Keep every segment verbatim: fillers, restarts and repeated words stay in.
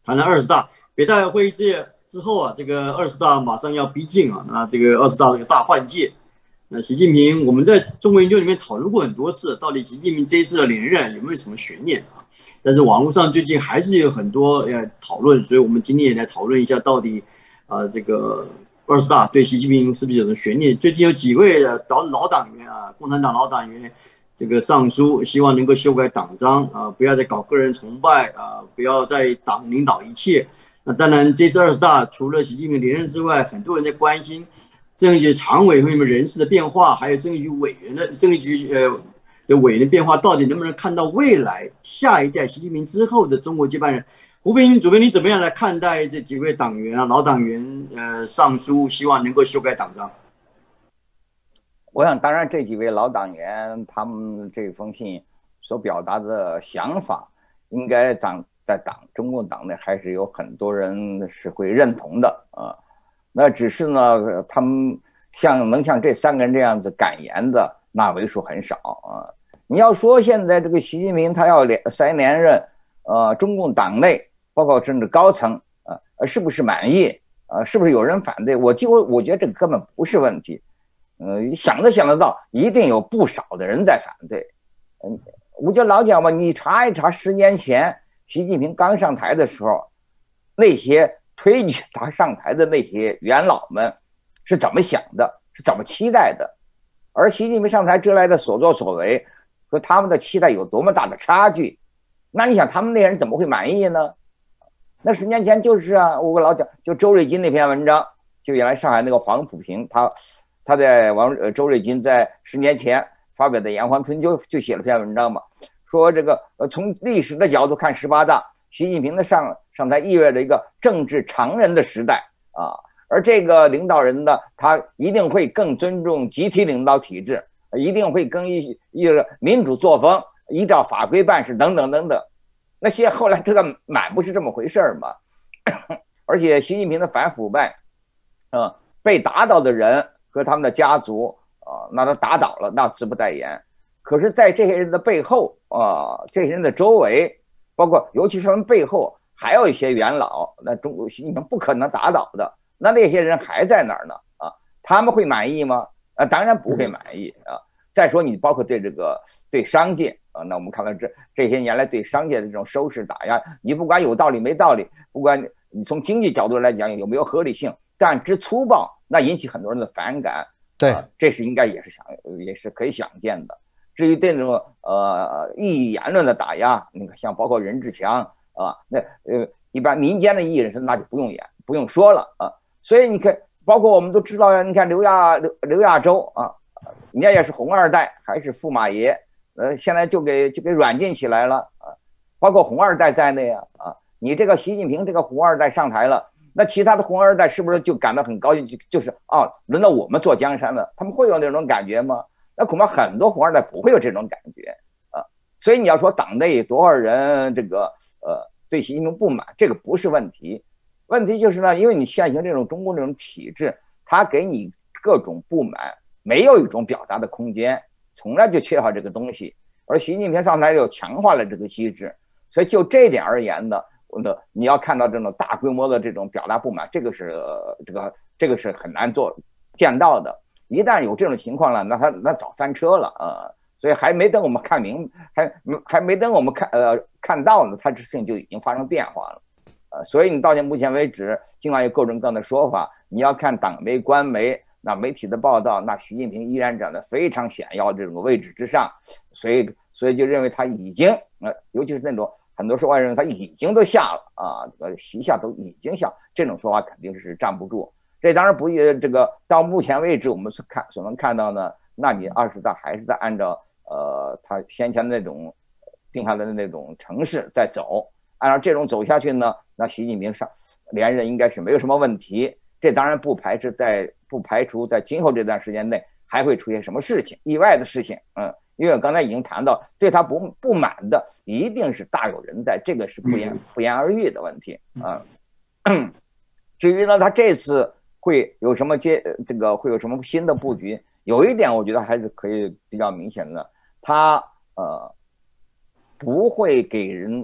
谈谈二十大。北戴会议之之后啊，这个二十大马上要逼近啊，那这个二十大这个大换届，那习近平我们在中国研究里面讨论过很多次，到底习近平这一次的连任有没有什么悬念啊？但是网络上最近还是有很多呃讨论，所以我们今天也来讨论一下，到底啊、呃、这个二十大对习近平是不是有什么悬念？最近有几位的老老党员啊，共产党老党员。这个上书希望能够修改党章啊，不要再搞个人崇拜啊，不要再党领导一切。那当然，这次二十大除了习近平连任之外，很多人在关心政治局常委会里面人事的变化，还有政治局委员的政治局呃的委员的变化，到底能不能看到未来下一代习近平之后的中国接班人？胡斌主编，你怎么样来看待这几位党员啊，老党员呃上书希望能够修改党章？ 我想，当然这几位老党员他们这封信所表达的想法，应该在在党中共党内还是有很多人是会认同的啊。那只是呢，他们像能像这三个人这样子敢言的，那为数很少啊。你要说现在这个习近平他要连三连任，呃，中共党内包括政治高层啊，是不是满意？呃，是不是有人反对？我就我觉得这个根本不是问题。呃，想都想得到，一定有不少的人在反对。嗯，我就老讲嘛，你查一查十年前习近平刚上台的时候，那些推举他上台的那些元老们是怎么想的，是怎么期待的，而习近平上台之来的所作所为和他们的期待有多么大的差距，那你想他们那些人怎么会满意呢？那十年前就是啊，我老讲，就周瑞金那篇文章，就原来上海那个黄埔平他。他在王呃周瑞金在十年前发表的《炎黄春秋》就写了篇文章嘛，说这个呃从历史的角度看十八大，习近平的上上台意味着一个政治常人的时代啊，而这个领导人呢，他一定会更尊重集体领导体制，一定会更一一个民主作风，依照法规办事等等等等。那些后来这个满不是这么回事嘛，而且习近平的反腐败，呃被打倒的人。和他们的家族啊、呃，那他打倒了，那自不待言。可是，在这些人的背后啊、呃，这些人的周围，包括尤其是他们背后，还有一些元老，那中国习近平不可能打倒的。那那些人还在哪儿呢？啊，他们会满意吗？啊，当然不会满意啊。再说，你包括对这个对商界啊，那我们看到这这些年来对商界的这种收拾打压，你不管有道理没道理，不管你从经济角度来讲有没有合理性，但之粗暴。那引起很多人的反感， 对、 呃，这是应该也是想也是可以想见的。至于这种呃异议言论的打压，那个像包括任志强啊，那呃一般民间的艺人那就不用演不用说了啊。所以你看，包括我们都知道，你看刘亚刘刘亚洲啊，人家也是红二代还是驸马爷，呃，现在就给就给软禁起来了啊，包括红二代在内啊啊，你这个习近平这个红二代上台了。那其他的红二代是不是就感到很高兴？就就是啊，轮到我们做江山了，他们会有那种感觉吗？那恐怕很多红二代不会有这种感觉啊。所以你要说党内多少人这个呃对习近平不满，这个不是问题。问题就是呢，因为你现行这种中共这种体制，它给你各种不满，没有一种表达的空间，从来就缺乏这个东西。而习近平上台又强化了这个机制，所以就这一点而言呢。你要看到这种大规模的这种表达不满，这个是这个这个是很难做见到的。一旦有这种情况了，那他那早翻车了啊、呃！所以还没等我们看明，还还没等我们看呃看到呢，他这事情就已经发生变化了。呃，所以你到目前为止，尽管有各种各样的说法，你要看党媒、官媒那媒体的报道，那习近平依然站在非常显要这种位置之上，所以所以就认为他已经呃，尤其是那种。很多说法认为他已经都下了啊，这个席下都已经下，这种说法肯定是站不住。这当然不也这个到目前为止我们所看所能看到呢，那你二十大还是在按照呃他先前那种定下来的那种程式在走，按照这种走下去呢，那习近平上连任应该是没有什么问题。这当然不排斥在不排除在今后这段时间内还会出现什么事情，意外的事情，嗯。因为我刚才已经谈到，对他不不满的一定是大有人在，这个是不言不言而喻的问题啊。至于呢，他这次会有什么接这个会有什么新的布局？有一点我觉得还是可以比较明显的，他呃不会给人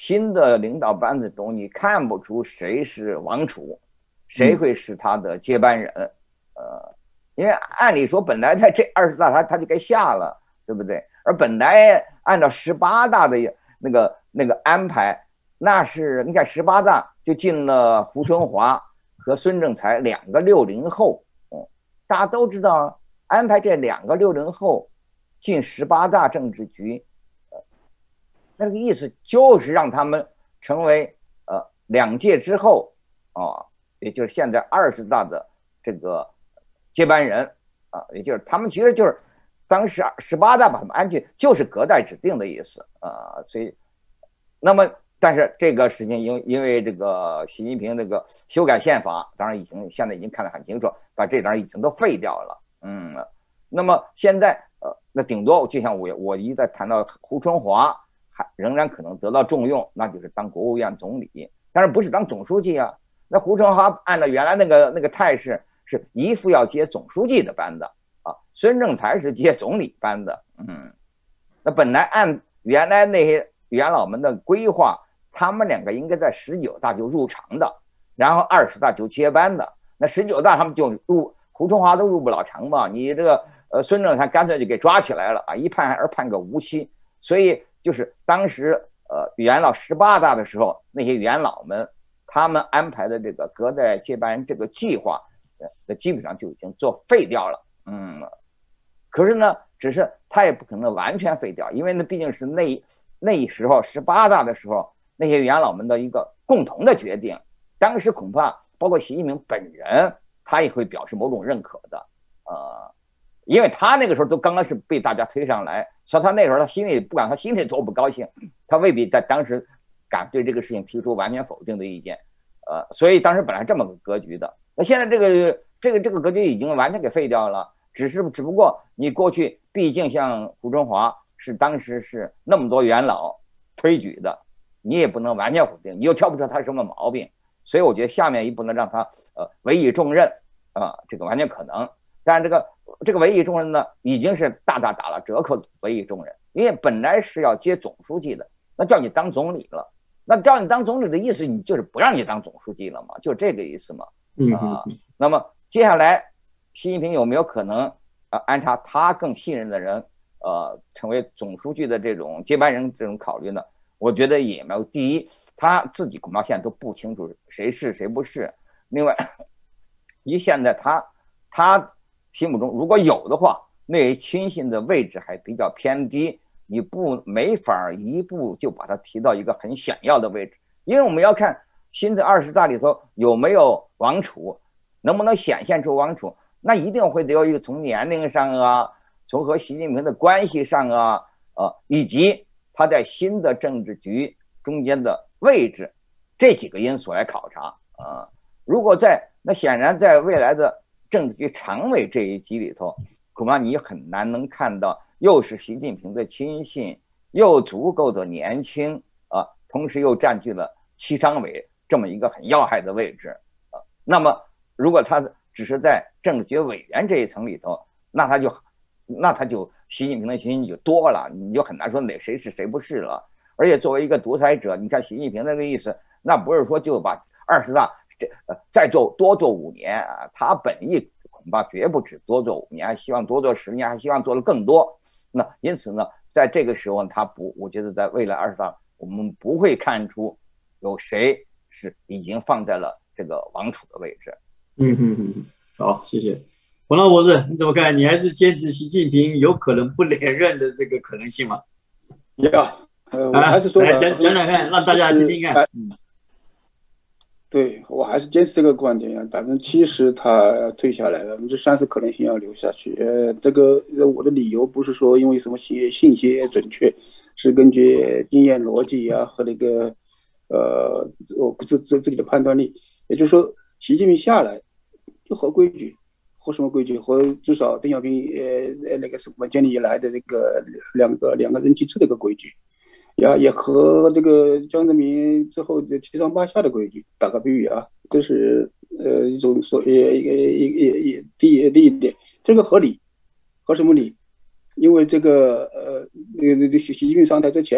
新的领导班子中，你看不出谁是王储，谁会是他的接班人。呃，因为按理说本来在这二十大他他就该下了，对不对？而本来按照十八大的那个那个安排，那是你看十八大就进了胡春华和孙政才两个六零后，嗯，大家都知道安排这两个六零后进十八大政治局，呃，那个意思就是让他们成为呃两届之后啊、哦，也就是现在二十大的这个接班人啊，也就是他们其实就是当时十八大把他们安进，就是隔代指定的意思啊，所以那么。但是这个事情因因为这个习近平这个修改宪法，当然已经现在已经看得很清楚，把这点已经都废掉了。嗯，那么现在呃，那顶多就像我我一再谈到胡春华还仍然可能得到重用，那就是当国务院总理，但是不是当总书记啊？那胡春华按照原来那个那个态势，是一副要接总书记的班子啊，孙政才是接总理班的。嗯，那本来按原来那些元老们的规划。他们两个应该在十九大就入场的，然后二十大就接班的。那十九大他们就入，胡春华都入不了场嘛。你这个呃孙政才干脆就给抓起来了啊，一判还是判个无期。所以就是当时呃元老十八大的时候，那些元老们他们安排的这个隔代接班这个计划，呃基本上就已经做废掉了。嗯，可是呢，只是他也不可能完全废掉，因为那毕竟是那那时候十八大的时候。那些元老们的一个共同的决定，当时恐怕包括习近平本人，他也会表示某种认可的，呃，因为他那个时候都刚刚是被大家推上来，所以他那时候他心里不管他心里多不高兴，他未必在当时敢对这个事情提出完全否定的意见，呃，所以当时本来这么个格局的，那现在这个这个这个格局已经完全给废掉了，只是只不过你过去毕竟像胡春华是当时是那么多元老推举的。你也不能完全否定，你又挑不出他什么毛病，所以我觉得下面一步呢，让他呃委以重任啊、呃，这个完全可能。但是这个这个委以重任呢，已经是大大打了折扣的委以重任，因为本来是要接总书记的，那叫你当总理了，那叫你当总理的意思，你就是不让你当总书记了嘛，就这个意思嘛。啊、呃，那么接下来习近平有没有可能呃安插他更信任的人呃成为总书记的这种接班人这种考虑呢？我觉得也没有。第一，他自己恐怕现在都不清楚谁是谁不是。另外，一现在他他心目中如果有的话，那亲信的位置还比较偏低，你不没法一步就把他提到一个很显要的位置。因为我们要看新的二十大里头有没有王储，能不能显现出王储，那一定会得有一个从年龄上啊，从和习近平的关系上啊，呃，以及他在新的政治局中间的位置，这几个因素来考察啊。如果在那显然在未来的政治局常委这一级里头，恐怕你很难能看到又是习近平的亲信，又足够的年轻啊，同时又占据了七常委这么一个很要害的位置啊。那么如果他只是在政治局委员这一层里头，那他就那他就习近平的亲信就多了，你就很难说哪谁是谁不是了。而且作为一个独裁者，你看习近平那个意思，那不是说就把二十大这呃再做多做五年啊，他本意恐怕绝不止多做五年，还希望多做十年，还希望做的更多。那因此呢，在这个时候他不，我觉得在未来二十大，我们不会看出有谁是已经放在了这个王储的位置。 嗯嗯嗯，好，谢谢。洪老博士，你怎么看？你还是坚持习近平有可能不连任的这个可能性吗？ 呀，呃，我还是说， 来讲讲讲看，让大家听听看。嗯， 对，我还是坚持这个观点，百分之七十他退下来，百分之三十可能性要留下去。呃，这个我的理由不是说因为什么信信息准确，是根据经验逻辑啊和那个呃我自自自己的判断力。也就是说，习近平下来就合规矩。和什么规矩？和至少邓小平呃那个什么建立以来的这个两个两个任期制的一个规矩，也也和这个江泽民之后的七上八下的规矩。打个比喻啊，这是呃一种所也也也也第第一点，这个合理，合什么理？因为这个呃那个那个习习近平上台之前，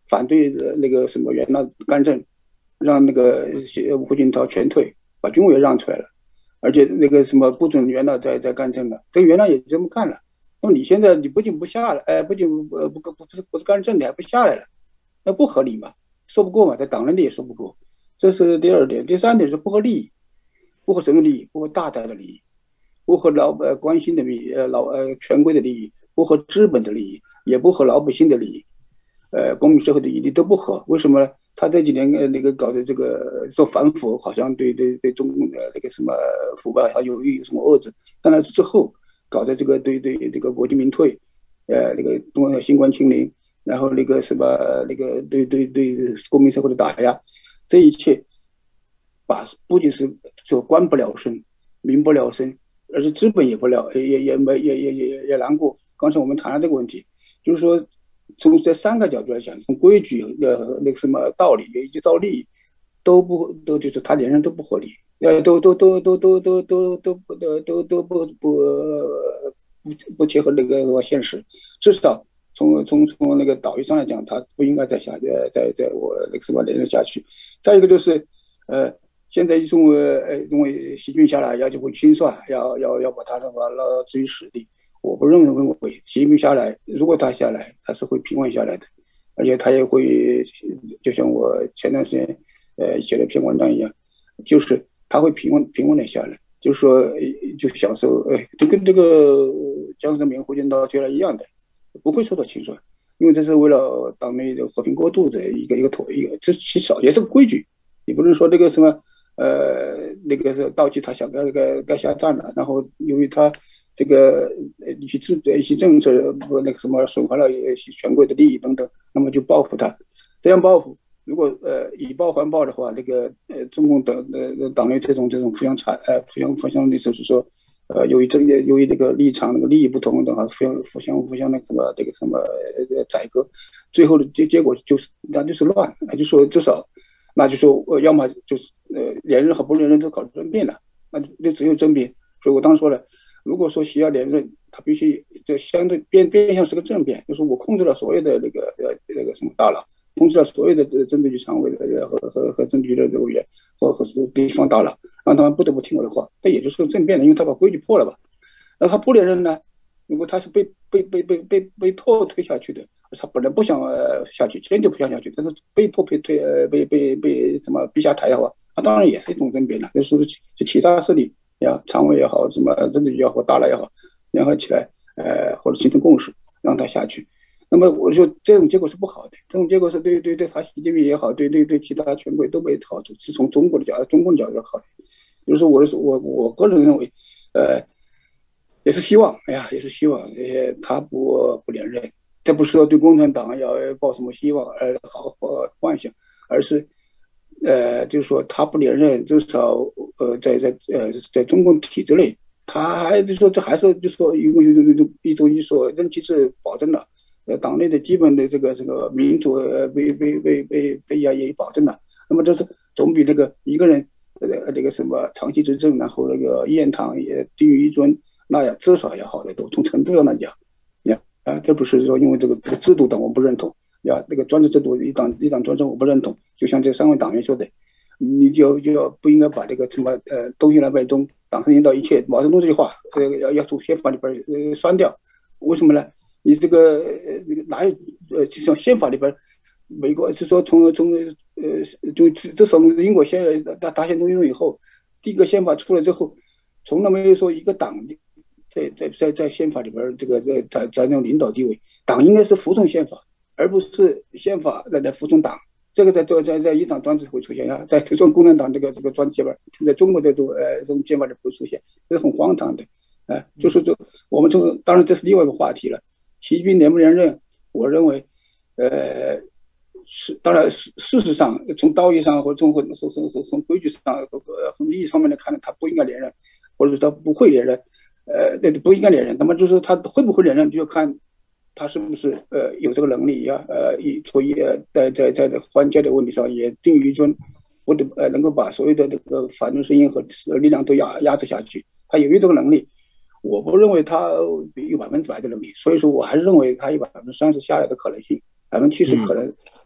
反对那个什么元老干政，让那个胡锦涛全退，把军委让出来了，而且那个什么不准元老再再干政了，这个元老也这么干了。那么你现在你不仅不下来，哎，不仅呃不不不是不是干政，你还不下来了，那不合理嘛，说不过嘛，在党内里也说不过。这是第二点。第三点是不合利益，不合什么利益？不合大家的利益，不合老百关心的利益，呃老呃权贵的利益，不合资本的利益，也不合老百姓的利益。呃，公民社会的利益都不合，为什么呢？他这几年呃那个搞的这个说反腐，好像对对对中共的那个什么腐败还有有什么遏制，当然是之后搞的这个对对这个国进民退，呃那个东新冠清零，然后那个什么那个对对对公民社会的打压，这一切把不仅是说官不了身，民不了身，而是资本也不了也也没也也也也难过。刚才我们谈了这个问题，就是说。从这三个角度来讲，从规矩、呃那个什么道理以及照利益，都不都就是他连任都不合理，呃都都都都都都都都不都都都不不不不切合那个现实，至少从从从那个岛屿上来讲，他不应该再下呃再再我那个什么连任下去。再一个就是呃现在认为呃认为习近平下来要就会清算，要要要把他什么捞置于死地。我不认为习近平下来，如果他下来，他是会平稳下来的，而且他也会，就像我前段时间呃写了一篇文章一样，就是他会平稳平稳的下来，就是说就享受，哎，就跟这个江泽民、胡锦涛觉得一样的，不会受到清算，因为这是为了党内的和平过渡的一个一个妥一个，这其实也是个规矩，你不能说这个什么呃那个是到期他想该该该下站了，然后由于他。这个呃一些政一些政策不那个什么损害了权贵的利益等等，那么就报复他。这样报复，如果呃以暴还暴的话，那个呃中共党呃党内这种这种互相残呃互相互相的就是说呃由于这个由于这个立场那个利益不同的话，互相互相互相那个什么这个什么呃宰割，最后的结结果就是那就是乱，那就说至少那就说呃要么就是呃连任和不连任都搞政变了，那就只有政变。所以我当时说了。如果说习要连任，他必须就相对变变相是个政变，就是我控制了所有的那个呃那个什么大佬，控制了所有的政治局常委的和和和政治局的委员和和地方大佬，让他们不得不听我的话，这也就是个政变的，因为他把规矩破了吧。那他不连任呢？如果他是被被被被被被迫推下去的，他本来不想呃下去，坚决不想下去，但是被迫被推呃被被被什么逼下台的话，那当然也是一种政变了，就是就其他势力。呀，常委也好，什么政治局也好，大佬也好，联合起来，呃，或者形成共识，让他下去。那么我说这种结果是不好的，这种结果是对对对他习近平也好，对对对其他权贵都没好处。是从中国的角度，中共的角度考虑，就是我是我我个人认为，呃，也是希望，哎呀，也是希望，呃，他不不连任，这不是说对共产党要抱什么希望而好或幻想，而是。呃，就是说他不连任，至少呃，在在呃，在中共体制内，他还就说这还是就说一种一种一种一种一说任期是保证了，呃，党内的基本的这个这个民主呃被被被被被压也保证了。那么这是总比这个一个人呃那个什么长期执政，然后那个燕堂也低于一尊，那呀至少要好得多。从程度上来讲，呀啊，这不是说因为这个这个制度党我不认同。呀，那个专制制度一党一党专政我不认同，就像这三位党员说的，你就就要不应该把这个什么呃东西南北中党是领导一切毛泽东这句话呃要要从宪法里边呃删掉，为什么呢？你这个呃那个哪有呃就像宪法里边，美国是说从从呃就自从英国宪大大宪中运动以后，第一个宪法出来之后，从来没有说一个党在在在在宪法里边这个在在在那种领导地位，党应该是服从宪法。而不是宪法来来服从党，这个在在在在一党专制会出现啊，在中共产党这个这个专制里边，在中国这种呃这种宪法里不会出现，这是很荒唐的，呃，就是说我们从当然这是另外一个话题了。习近平连不连任，我认为，呃，是当然事事实上从道义上或者从从从从从规矩上和从利益方面来看呢，他不应该连任，或者是他不会连任，呃，那不应该连任。那么就是他会不会连任，就要看。他是不是呃有这个能力呀？呃，以所以呃在在在关键的问题上也定于一尊，我得呃能够把所有的这个反对声音和力量都压压制下去。他有这个能力，我不认为他有百分之百的能力，所以说我还是认为他有百分之三十下来的可能性，百分之七十可能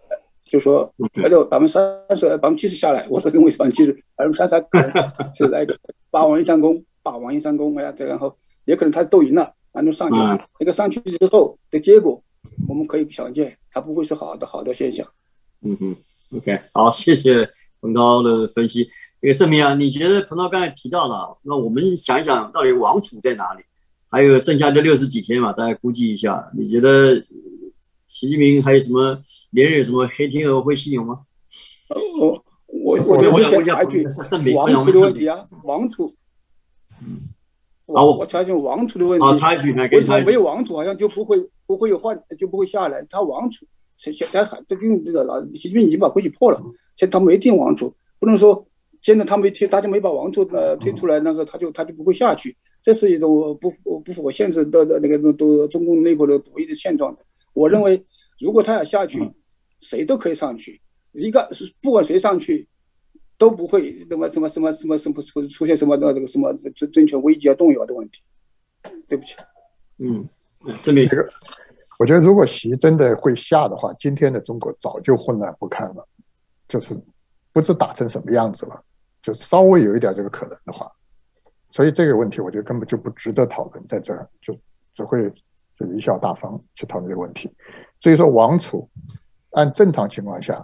就说那就百分之三十、百分之七十下来，我是认为百分之七十、百分之三十可能是那个八王一三公，八王一三公，哎呀，这然后也可能他都赢了，反正上去了，这个上去之后的结果，我们可以想见，它不会是好的好的现象。 嗯哼 ，OK， 好，谢谢彭涛的分析。这个盛明啊，你觉得彭涛刚才提到了，那我们想一想，到底王储在哪里？还有剩下这六十几天嘛，大家估计一下，你觉得习近平还有什么连任有什么黑天鹅会犀牛吗？ 我我我觉得之前插一句王储的问题啊，王储， 嗯， 我我插一句王储的问题， 好，插一句， 为什么没有王储好像就不会不会有换就不会下来？他王储现现在还这个这个老习近平已经把规矩破了，现在他没定王储，不能说现在他没推，大家没把王储呃推出来，那个他就他就不会下去，这是一种不不符合现实的的那个都中共内部的独立的现状的。我认为，如果他要下去，谁都可以上去。一个不管谁上去，都不会什么什么什么什么什么出出现什么的这个什么政政权危机啊动摇的问题。对不起。 嗯，这边这个，我觉得如果习真的会下的话，今天的中国早就混乱不堪了，就是不知打成什么样子了。就稍微有一点这个可能的话，所以这个问题我觉得根本就不值得讨论，在这儿就只会。就贻笑大方去讨论这个问题。所以说王储按正常情况下，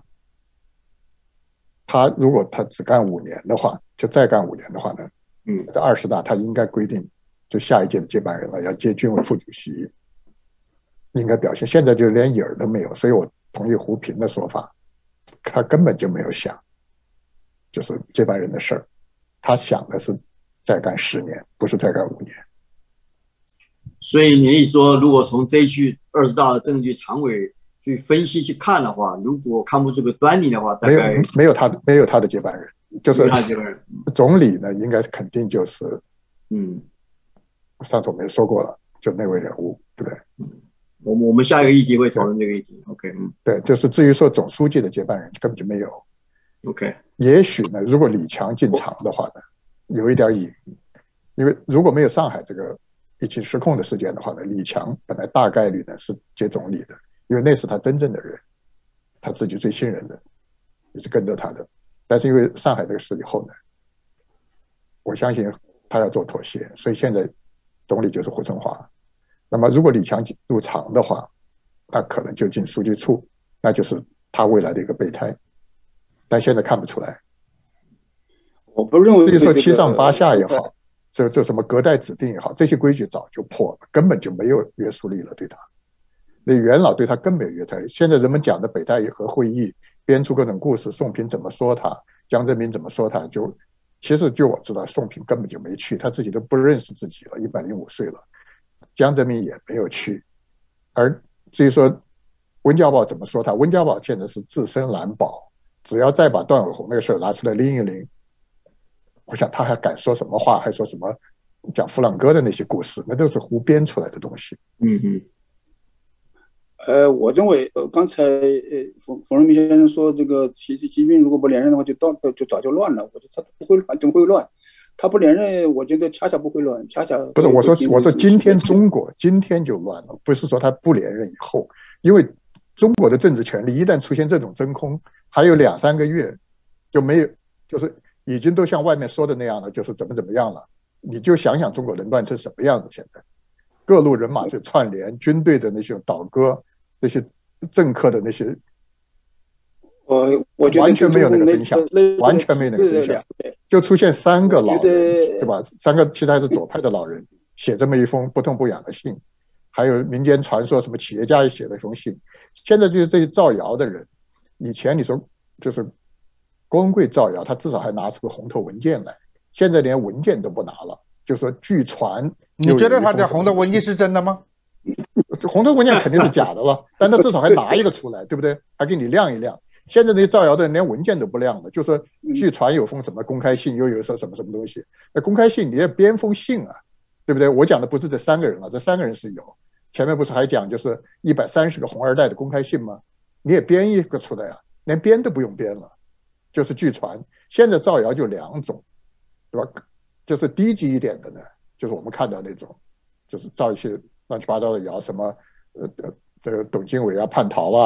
他如果他只干五年的话，就再干五年的话呢，嗯，在二十大他应该规定，就下一届的接班人了，要接军委副主席，应该表现。现在就连影儿都没有，所以我同意胡平的说法，他根本就没有想，就是接班人的事儿，他想的是再干十年，不是再干五年。 所以你的意思说，如果从这一区二十大的政治局常委去分析去看的话，如果看不出个端倪的话，大概没有没有他没有他的接班人，就是他的接班人。 总理呢，应该肯定就是嗯， 上次我们也说过了，就那位人物，对不对？ 我们我们下一个议题会讨论这个议题。OK， 嗯， 对，就是至于说总书记的接班人根本就没有。 OK， 也许呢，如果李强进场的话呢，有一点隐，因为如果没有上海这个疫情失控的事件的话呢，李强本来大概率呢是接总理的，因为那是他真正的人，他自己最信任的，也是跟着他的。但是因为上海这个事以后呢，我相信他要做妥协，所以现在总理就是胡春华。那么如果李强入常的话，那可能就进书记处，那就是他未来的一个备胎。但现在看不出来。 我不认为， 所以说七上八下也好，这这什么隔代指定也好，这些规矩早就破了，根本就没有约束力了，对他。那元老对他更没有约束力。现在人们讲的北戴河会议，编出各种故事，宋平怎么说他，江泽民怎么说他，就其实就我知道，宋平根本就没去，他自己都不认识自己了，一百零五岁了。江泽民也没有去。而至于说温家宝怎么说他，温家宝现在是自身难保，只要再把段伟宏那个事拿出来拎一拎，我想他还敢说什么话，还说什么讲弗朗哥的那些故事，那都是胡编出来的东西。 嗯嗯。 呃，我认为，呃，刚才呃冯冯荣明先生说，这个习习近平如果不连任的话，就到就早就乱了。我觉得他不会乱，怎么会乱？他不连任，我觉得恰恰不会乱，恰恰不是我说我说今天中国今天就乱了，不是说他不连任以后，因为中国的政治权力一旦出现这种真空，还有两三个月就没有，就是已经都像外面说的那样了，就是怎么怎么样了。你就想想中国能乱成什么样子，现在各路人马就串联，军队的那些倒戈，那些政客的那些， 我我觉得完全没有那个真相，完全没有那个真相，就出现三个老人，对吧？三个其实还是左派的老人写这么一封不痛不痒的信，还有民间传说什么企业家也写了一封信。现在就是这些造谣的人，以前你说就是郭文贵造谣，他至少还拿出个红头文件来，现在连文件都不拿了，就说据传。 你觉得他的红头文件是真的吗？ 红头文件肯定是假的了，但他至少还拿一个出来，对不对？还给你亮一亮。现在那些造谣的人连文件都不亮了，就说据传有封什么公开信，又有说什么什么东西。那公开信你也编封信啊，对不对？我讲的不是这三个人了，这三个人是有。前面不是还讲就是一百三十个红二代的公开信吗？你也编一个出来啊，连编都不用编了，就是据传。现在造谣就两种，对吧？就是低级一点的呢，就是我们看到那种，就是造一些乱七八糟的谣，什么呃呃这个董经纬啊叛逃啊，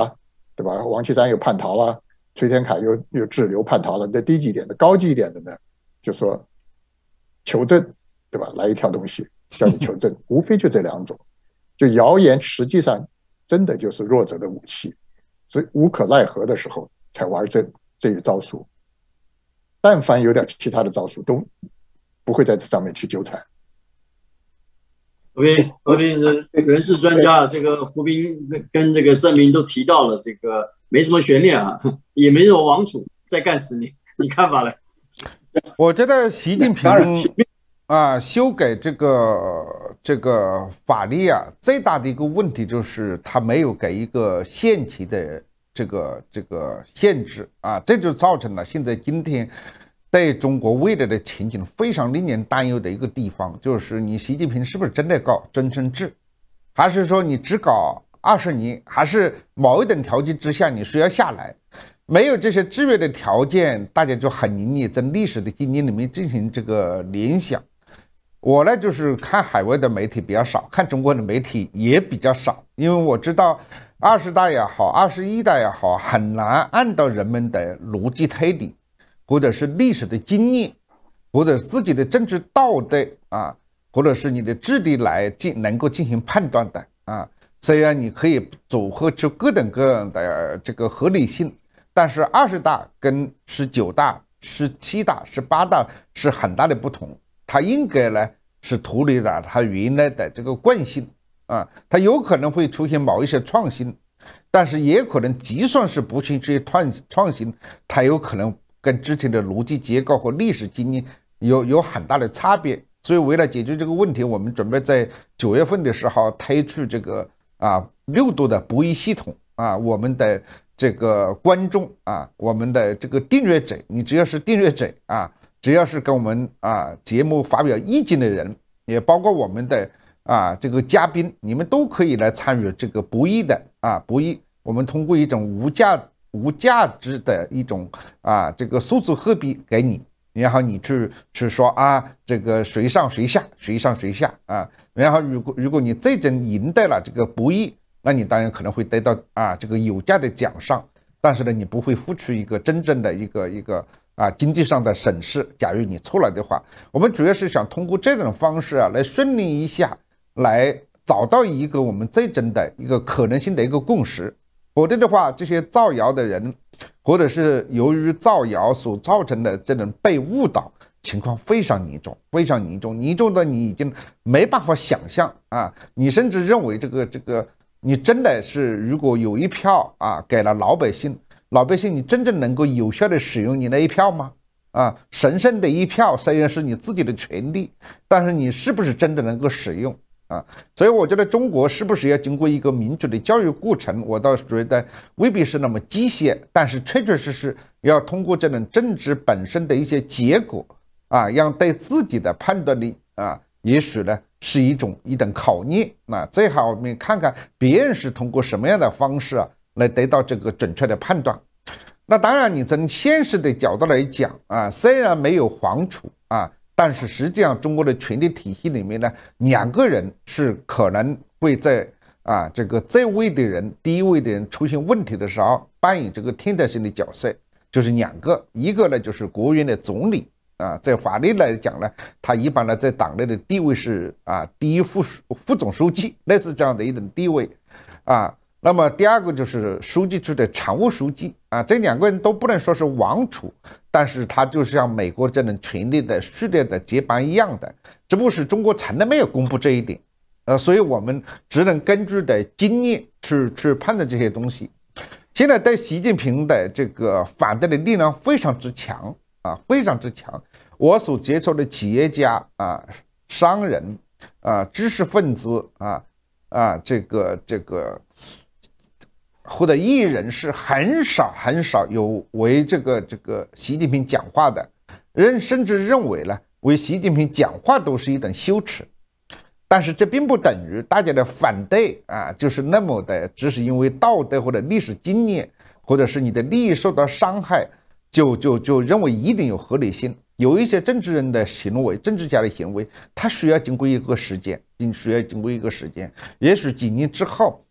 对吧？王岐山又叛逃了，崔天凯又又滞留叛逃了。那低级一点的、高级一点的呢，就说求证，对吧？来一条东西叫你求证，无非就这两种。就谣言实际上真的就是弱者的武器，所以无可奈何的时候才玩这这一招数。但凡有点其他的招数，都不会在这上面去纠缠。 和平和平人人事专家，这个胡斌跟这个盛明都提到了，这个没什么悬念啊，也没什么王储，再干十年，你看法呢？ 我觉得习近平啊，修改这个这个法律啊，最大的一个问题就是他没有给一个限期的这个这个限制啊，这就造成了现在今天对中国未来的前景非常令人担忧的一个地方，就是你习近平是不是真的搞终身制，还是说你只搞二十年，还是某一等条件之下你需要下来？没有这些制约的条件，大家就很容易在历史的经验里面进行这个联想。我呢就是看海外的媒体比较少，看中国的媒体也比较少，因为我知道二十大也好，二十一大也好，很难按照人们的逻辑推理，或者是历史的经验，或者自己的政治道德啊，或者是你的智力来进能够进行判断的啊。虽然你可以组合出各种各样的这个合理性，但是二十大跟十九大、十七大、十八大是很大的不同。它应该呢是脱离了它原来的这个惯性啊，它有可能会出现某一些创新，但是也可能就算是不去这些创创新，它有可能跟之前的逻辑结构和历史经验有有很大的差别。所以为了解决这个问题，我们准备在九月份的时候推出这个啊六度的博弈系统啊，我们的这个观众啊，我们的这个订阅者，你只要是订阅者啊。只要是跟我们啊节目发表意见的人，也包括我们的啊这个嘉宾，你们都可以来参与这个博弈的啊博弈。我们通过一种无价无价值的一种啊这个数字货币给你，然后你去去说啊这个谁上谁下，谁上谁下啊。然后如果如果你最终赢得了这个博弈，那你当然可能会得到啊这个有价的奖赏，但是呢，你不会付出一个真正的一个一个。啊，经济上的审视，假如你错了的话，我们主要是想通过这种方式啊，来顺利一下，来找到一个我们最终的一个可能性的一个共识。否则的话，这些造谣的人，或者是由于造谣所造成的这种被误导情况非常严重，非常严重，严重的你已经没办法想象啊！你甚至认为这个这个，你真的是如果有一票啊给了老百姓。老百姓，你真正能够有效的使用你那一票吗？啊，神圣的一票虽然是你自己的权利，但是你是不是真的能够使用啊？所以我觉得中国是不是要经过一个民主的教育过程，我倒是觉得未必是那么机械，但是确确实实要通过这种政治本身的一些结果啊，让对自己的判断力啊，也许呢是一种一种考验啊。最好我们看看别人是通过什么样的方式啊。来得到这个准确的判断。那当然，你从现实的角度来讲啊，虽然没有皇储啊，但是实际上中国的权力体系里面呢，两个人是可能会在啊这个这位的人、第一位的人出现问题的时候，扮演这个替代性的角色，就是两个，一个呢就是国务院的总理啊，在法律来讲呢，他一般呢在党内的地位是啊第一副副总书记，类似这样的一种地位啊。那么第二个就是书记处的常务书记啊，这两个人都不能说是王储，但是他就像美国这种权力的序列的接班一样的，只不过是中国从来没有公布这一点，呃，所以我们只能根据的经验去去判断这些东西。现在对习近平的这个反对的力量非常之强啊，非常之强。我所接触的企业家啊、商人啊、知识分子啊啊，这个这个。或者艺人是很少很少有为这个这个习近平讲话的人，甚至认为呢，为习近平讲话都是一种羞耻。但是这并不等于大家的反对啊，就是那么的，只是因为道德或者历史经验，或者是你的利益受到伤害，就就就认为一定有合理性。有一些政治人的行为，政治家的行为，他需要经过一个时间，需要经过一个时间，也许几年之后。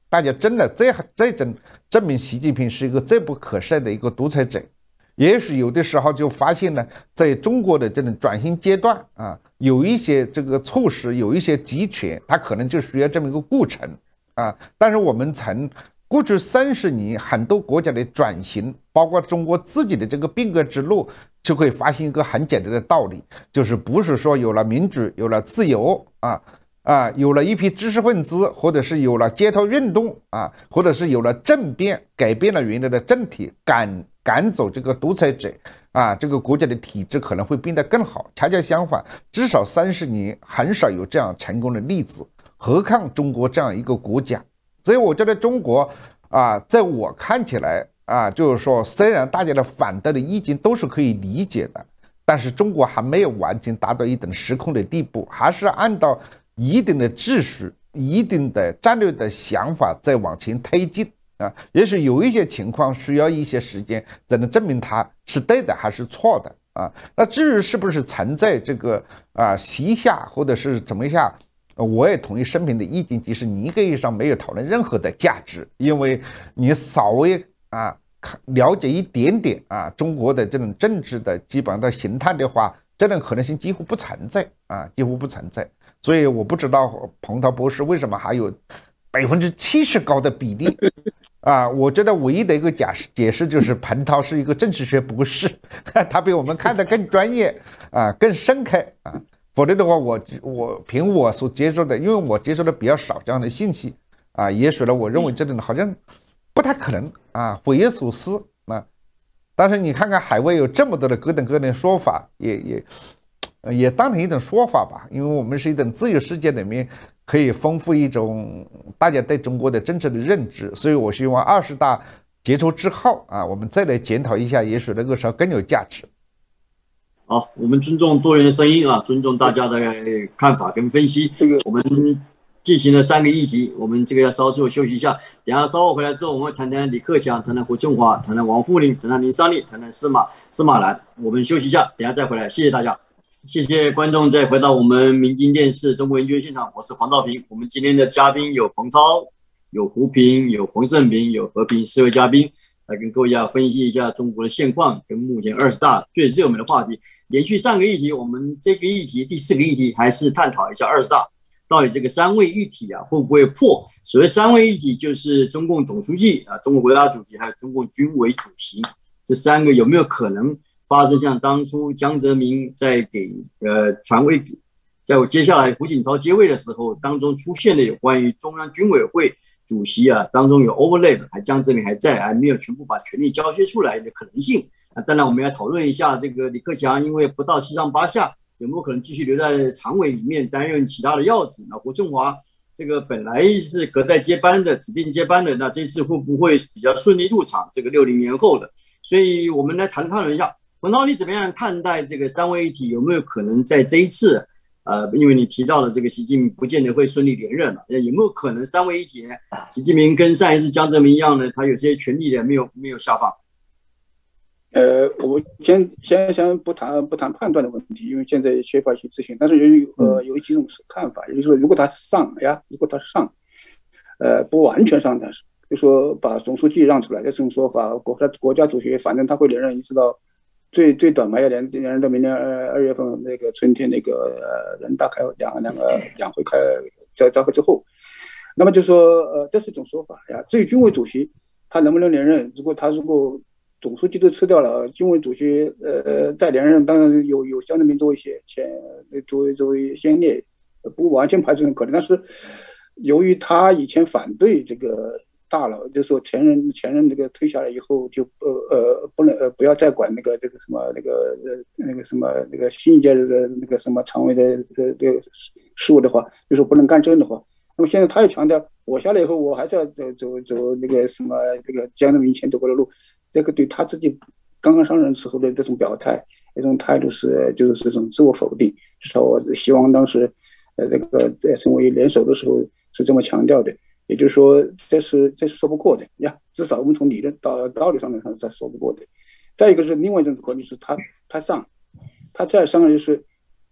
大家真的这这证证明习近平是一个罪不可赦的一个独裁者。也许有的时候就发现呢，在中国的这种转型阶段啊，有一些这个措施，有一些集权，它可能就需要这么一个过程啊。但是我们从过去三十年很多国家的转型，包括中国自己的这个变革之路，就会发现一个很简单的道理，就是不是说有了民主，有了自由啊啊，有了一批知识分子，或者是有了街头运动啊，或者是有了政变，改变了原来的政体，赶赶走这个独裁者啊，这个国家的体制可能会变得更好。恰恰相反，至少三十年很少有这样成功的例子，何况中国这样一个国家。所以我觉得中国啊，在我看起来啊，就是说，虽然大家的反对的意见都是可以理解的，但是中国还没有完全达到一等失控的地步，还是按照一定的秩序、一定的战略的想法在往前推进。啊，也许有一些情况需要一些时间才能证明它是对的还是错的啊。那至于是不是存在这个啊西下或者是怎么样，我也同意生平的意见，即使你一个意义上没有讨论任何的价值，因为你稍微啊了解一点点啊中国的这种政治的基本上的形态的话，这种可能性几乎不存在啊，几乎不存在。所以我不知道彭涛博士为什么还有百分之七十高的比例。啊，我觉得唯一的一个解释解释就是彭涛是一个政治学博士，他比我们看得更专业啊，更深刻啊。否则的话，我我凭我所接受的，因为我接受的比较少这样的信息啊，也许呢，我认为这种好像不太可能啊，匪夷所思啊。但是你看看海外有这么多的各等各样的说法，也也也当成一种说法吧，因为我们是一种自由世界里面。可以丰富一种大家对中国的真正的认知，所以我希望二十大结束之后啊，我们再来检讨一下，也许那个时候更有价值。 好，我们尊重多元的声音啊，尊重大家的看法跟分析。这个我们进行了三个议题，我们这个要稍作休息一下，等下稍后回来之后，我们会谈谈李克强，谈谈胡春华，谈谈王沪宁，谈谈林三立，谈谈司马司马南。我们休息一下，等下再回来，谢谢大家。谢谢观众，再回到我们明镜电视中国研究院现场，我是黄兆平。我们今天的嘉宾有彭涛、有胡平、有冯胜平、有和平，四位嘉宾来跟各位要分析一下中国的现况跟目前二十大最热门的话题。延续上个议题，我们这个议题第四个议题还是探讨一下二十大到底这个三位一体啊会不会破？所谓三位一体，就是中共总书记啊、中国国家主席还有中共军委主席这三个有没有可能？发生像当初江泽民在给呃传位，在我接下来胡锦涛接位的时候，当中出现了有关于中央军委会主席啊当中有 overlap， 还江泽民还在，还没有全部把权力交接出来的可能性。啊，当然我们要讨论一下这个李克强，因为不到七上八下，有没有可能继续留在常委里面担任其他的要职？那胡春华这个本来是隔代接班的，指定接班的，那这次会不会比较顺利入场？这个六零年后的，所以我们来谈讨论一下。彭涛，你怎么样看待这个三位一体？有没有可能在这一次，呃，因为你提到了这个习近平不见得会顺利连任嘛，有没有可能三位一体呢？习近平跟上一次江泽民一样呢，他有些权力的没有没有下放。 呃，我先先先不谈不谈判断的问题，因为现在缺乏一些资讯，但是有呃有几种看法，也就是说，如果他上呀，如果他上，呃，不完全上，但是就说把总书记让出来，这种说法，国家国家主席反正他会连任一直到。最最短嘛要连连任到明年二二月份那个春天那个呃人大开两两个两会开在召开之后，那么就说呃这是一种说法呀。至于军委主席他能不能连任，如果他如果总书记都吃掉了，军委主席呃再连任，当然有有江泽民多一些前作为作为先烈，不完全排除可能，但是由于他以前反对这个。大佬就说前任前任这个退下来以后就呃呃不能呃不要再管那个这个什么那个呃那个什么那个新一届的那个什么常委的这个这个事务的话，就说不能干政的话，那么现在他也强调我下来以后我还是要走走走那个什么这个江泽民以前走过的路，这个对他自己刚刚上任时候的这种表态，这种态度是就是这种自我否定，至少我希望当时呃这个在身为联手的时候是这么强调的。也就是说，这是这是说不过的呀，至少我们从理论道道理上面上是说不过的。再一个是另外一种可能，就是他他上，他再上就是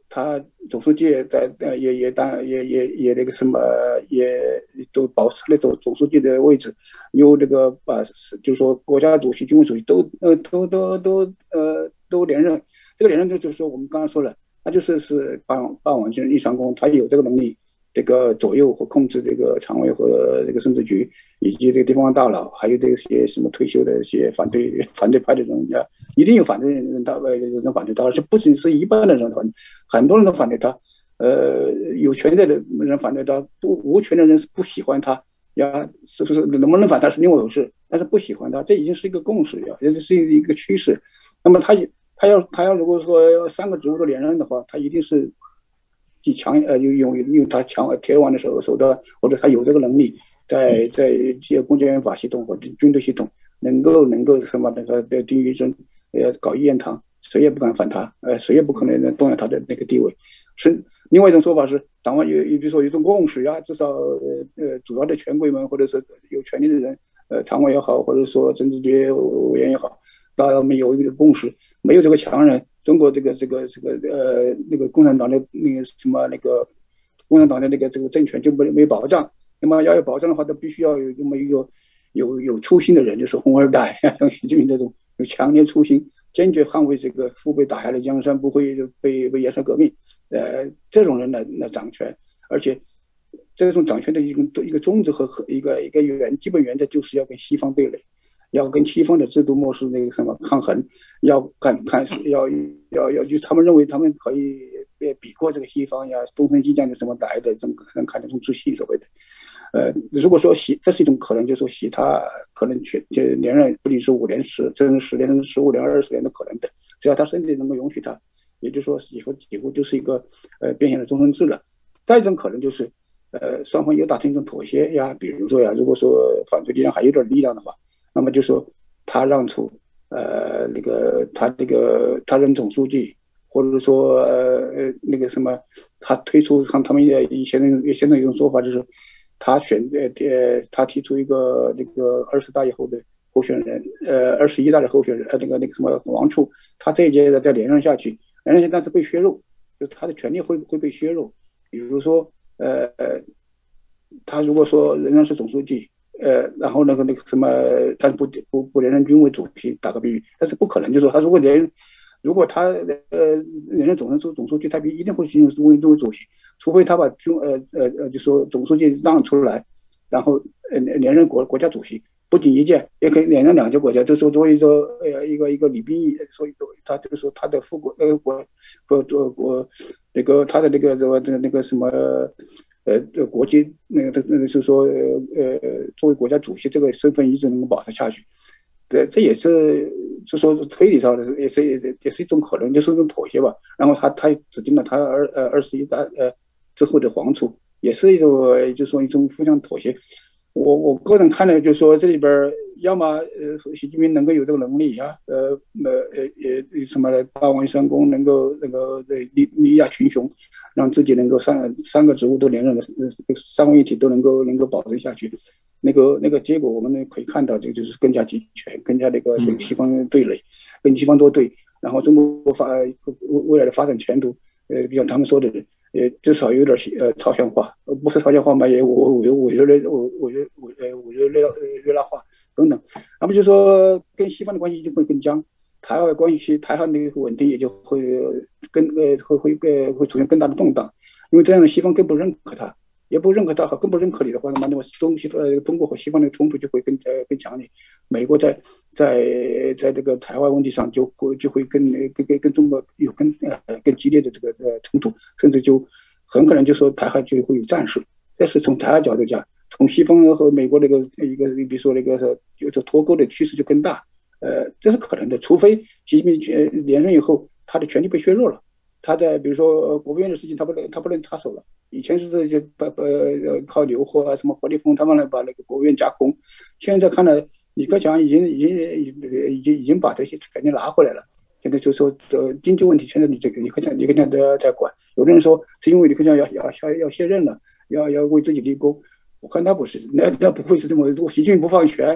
他总书记在呃也也当也也也那个什么也都保持了总总书记的位置，有这个把就是说国家主席、军委主席都呃都都都呃都连任。这个连任就是说我们刚刚说了，他就是是霸霸王军立上宫，他有这个能力。这个左右和控制这个常委和这个政治局，以及这个地方大佬，还有这些什么退休的一些反对反对派的人啊，一定有反对人他呃人反对他，而且不仅是一般的人反对，很多人都反对他。呃，有权的人反对他，不无权的人是不喜欢他呀，是不是能不能反他是另外一回事，但是不喜欢他，这已经是一个共识呀，也是一个趋势。那么他他要他要如果说三个职务都连任的话，他一定是。强呃用用他强铁腕的手手段，或者他有这个能力，在在这些公检法系统或者军队系统，能够能够什么那个定于真，呃搞一言堂，谁也不敢反他，呃谁也不可能动摇他的那个地位。是另外一种说法是，党外有比如说有一种共识呀，至少呃呃主要的权贵们或者是有权利的人，呃常委也好，或者说政治局委员也好，大家们有一个共识，没有这个强人。中国这个这个这个呃那个共产党的那个什么那个共产党的那个这个政权就没没保障，那么要有保障的话，都必须要有这么一个有有初心的人，就是红二代，像习近平这种有强烈初心，坚决捍卫这个父辈打下的江山不会被被延伸革命，呃这种人来来掌权，而且这种掌权的一个一个宗旨和一个一个原基本原则就是要跟西方对垒。要跟西方的制度模式那个什么抗衡，要看看要要要，就是他们认为他们可以比过这个西方呀，东升西降的什么来的，这种可能看这种自信所谓的。呃，如果说习，这是一种可能，就是说习他可能全就连任不仅是五年、十甚至十年、甚至十五年、二十年的可能的，只要他身体能够允许他，也就是说以后几乎就是一个呃变相的终身制了。再一种可能就是，呃，双方又达成一种妥协呀，比如说呀，如果说反对力量还有点力量的话。那么就说他让出呃那个他那个他任总书记，或者说呃那个什么，他推出像他们以前的现在一种说法就是他选呃呃他提出一个那个二十大以后的候选人，呃二十一大的候选人，呃那个那个什么王储，他这一届再连任下去，连任下去但是被削弱，就他的权力会会被削弱，比如说呃呃他如果说仍然是总书记。呃，然后那个那个什么，他不不不连任军委主席，打个比喻，但是不可能，就是说他如果连，如果他呃连任总总总书记，他一定会进入军委军委主席，除非他把军呃呃呃就说总书记让出来，然后呃连任国国家主席，不仅一届，也可以连任两届国家，就说作为一个呃一个一个礼宾役，所以他就是说他的副国呃国国国国那个他的那个什么那个什么。呃，国际那个那个就是说，呃，作为国家主席这个身份一直能够保持下去，这这也是就说推理上的，也是也是也是一种可能，就是一种妥协吧。然后他他指定了他二呃二十一大呃之后的皇储，也是一种就是说一种互相妥协。我我个人看呢，就是说这里边要么呃习近平能够有这个能力啊，呃呃呃呃什么的霸王三公能够那个力力压群雄，让自己能够三三个职务都连任的三位一体都能够能够保持下去，那个那个结果我们呢可以看到，这就是更加集权，更加那个跟西方对垒，跟西方作对，然后中国发未来的发展前途，呃，像他们说的。也至少有点呃朝鲜化，不是朝鲜化嘛，也我我我觉得我我觉得我呃我觉得热热拉化等等，那么就说跟西方的关系就会更僵，台湾关系台湾的稳定也就会更呃会会呃会出现更大的动荡，因为这样的西方更不认可他，也不认可他和更不认可你的话，那么那么中西呃中国和西方的冲突就会更呃更强烈，美国在在在这个台湾问题上就会就会跟跟跟跟中国有更呃更激烈的这个呃冲突，甚至就很可能就说台海就会有战事。这是从台海角度讲，从西方和美国那个一个比如说那个有着脱钩的趋势就更大，呃，这是可能的，除非习近平连任以后他的权力被削弱了。他在比如说国务院的事情，他不能他不能插手了。以前是就把把靠留货啊，什么火力空，他们来把那个国务院架空。现在看来，李克强已经已经已经已经把这些权力拿回来了。现在就说呃经济问题，现在你这个李克强李克强都要在管。有的人说是因为李克强要要要要卸任了，要要为自己立功。我看他不是，那那不会是这么。如果习近平不放权，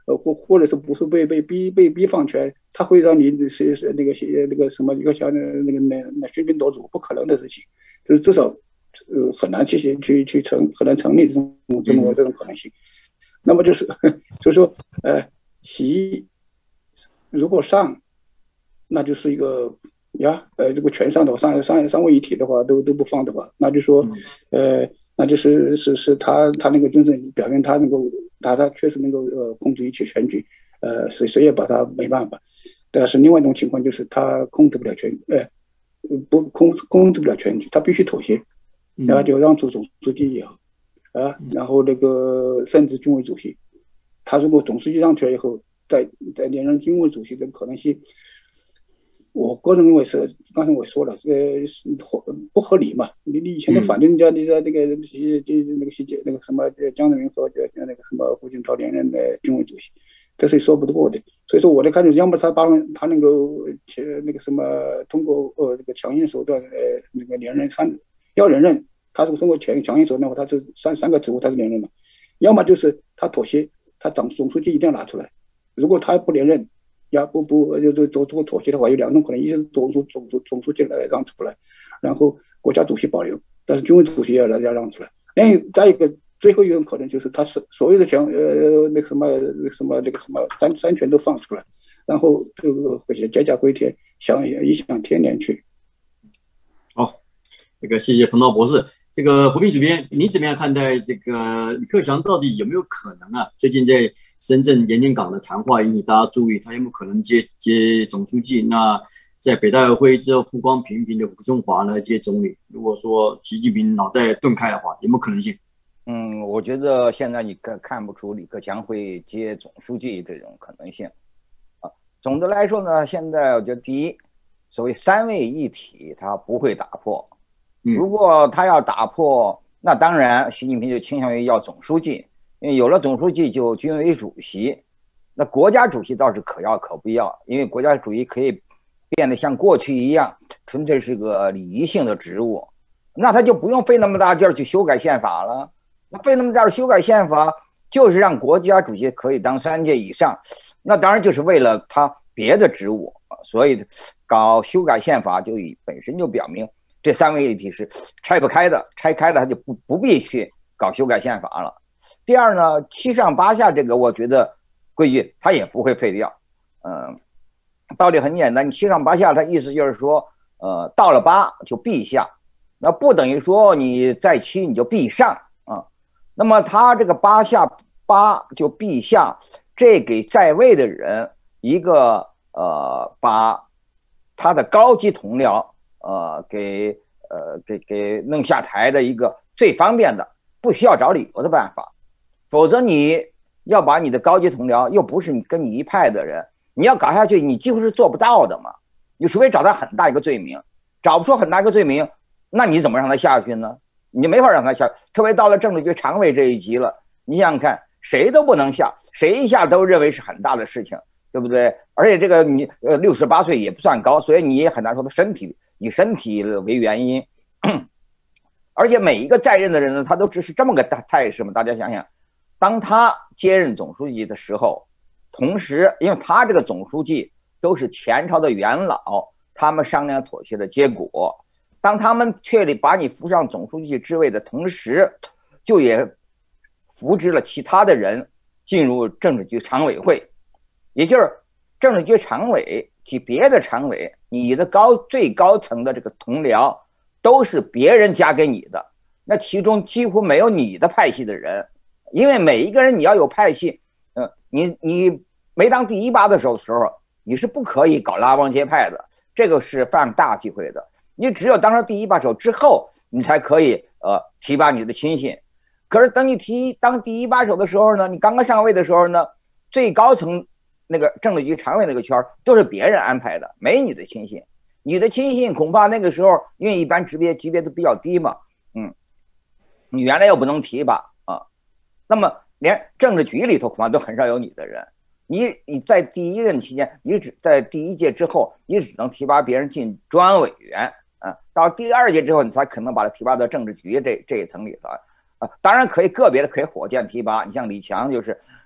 呃或或者是不是被被逼被逼放权，他会让你是是那个那个什么一个像那个那那喧宾夺主，不可能的事情，就是至少呃很难去去去成很难成立这种这种这种可能性。那么就是就是说呃习如果上，那就是一个。呀，呃，这个全上的话，三三三位一体的话，都都不放的话，那就说，呃，那就是是是他他那个真正表现他能够，他他确实能够呃控制一切全局，呃，谁谁也把他没办法。但是另外一种情况就是他控制不了全，呃，不控控制不了全局，他必须妥协，然后就让出总书记也好，啊，然后那个甚至军委主席，他如果总书记让出来以后，再再连任军委主席的可能性。我个人认为是，刚才我说了，呃，合不合理嘛？你你以前的反对人家，你的那个习就那个习那个什么江泽民和那个什么胡锦涛连任的军委主席，这是说不得过的。所以说我的看法是，要么他把他能够那个什么通过呃这个强硬手段呃那个连任三要连任，他是通过强强硬手段的话，他是三三个职务他是连任嘛。要么就是他妥协，他总总书记一定要拿出来，如果他不连任。要不不就就做做妥协的话，有两种可能，一是总书总总总书记来让出来，然后国家主席保留，但是军委主席要来要让出来。另再一个最后一种可能就是他是所有的权呃那个什么那个什么那个什么三三权都放出来，然后这个解甲归田，想异想天年去。 好，这个谢谢彭涛博士。这个胡斌主编，你怎么样看待这个李克强到底有没有可能啊？最近在深圳盐田港的谈话引起大家注意，他有没有可能接接总书记？那在北戴河会议之后曝光频频的胡春华呢接总理，如果说习近平脑袋顿开的话，有没有可能性？ 嗯，我觉得现在你看看不出李克强会接总书记这种可能性啊。总的来说呢，现在我觉得第一，所谓三位一体，他不会打破。如果他要打破，那当然习近平就倾向于要总书记，因为有了总书记就军委主席，那国家主席倒是可要可不要，因为国家主席可以变得像过去一样，纯粹是个礼仪性的职务，那他就不用费那么大劲儿去修改宪法了。那费那么大劲儿修改宪法，就是让国家主席可以当三届以上，那当然就是为了他别的职务，所以搞修改宪法就本身就表明。这三位一体是拆不开的，拆开了他就不不必去搞修改宪法了。第二呢，七上八下这个，我觉得规矩他也不会废掉。嗯，道理很简单，你七上八下，他意思就是说，呃，到了八就必下，那不等于说你在七你就必上啊。那么他这个八下八就必下，这给在位的人一个呃，把他的高级同僚。呃，给呃给给弄下台的一个最方便的，不需要找理由的办法，否则你要把你的高级同僚，又不是你跟你一派的人，你要搞下去，你几乎是做不到的嘛。你除非找他很大一个罪名，找不出很大一个罪名，那你怎么让他下去呢？你没法让他下，特别到了政治局常委这一级了，你想想看，谁都不能下，谁一下都认为是很大的事情，对不对？而且这个你呃六十八岁也不算高，所以你也很难说他身体。以身体为原因，而且每一个在任的人呢，他都只是这么个态势嘛。大家想想，当他接任总书记的时候，同时，因为他这个总书记都是前朝的元老，他们商量妥协的结果。当他们确立把你扶上总书记之位的同时，就也扶植了其他的人进入政治局常委会，也就是政治局常委及别的常委。你的高最高层的这个同僚都是别人加给你的，那其中几乎没有你的派系的人，因为每一个人你要有派系，嗯、呃，你你没当第一把的时候时候，你是不可以搞拉帮结派的，这个是犯大忌讳的。你只有当上第一把手之后，你才可以呃提拔你的亲信。可是等你提当第一把手的时候呢，你刚刚上位的时候呢，最高层。那个政治局常委那个圈都是别人安排的，没你的亲信。你的亲信恐怕那个时候，因为一般级别级别都比较低嘛，嗯，你原来又不能提拔啊，那么连政治局里头恐怕都很少有你的人。你你在第一任期间，你只在第一届之后，你只能提拔别人进专委员啊，到第二届之后，你才可能把他提拔到政治局这这一层里头啊。当然可以个别的可以火箭提拔，你像李强就是。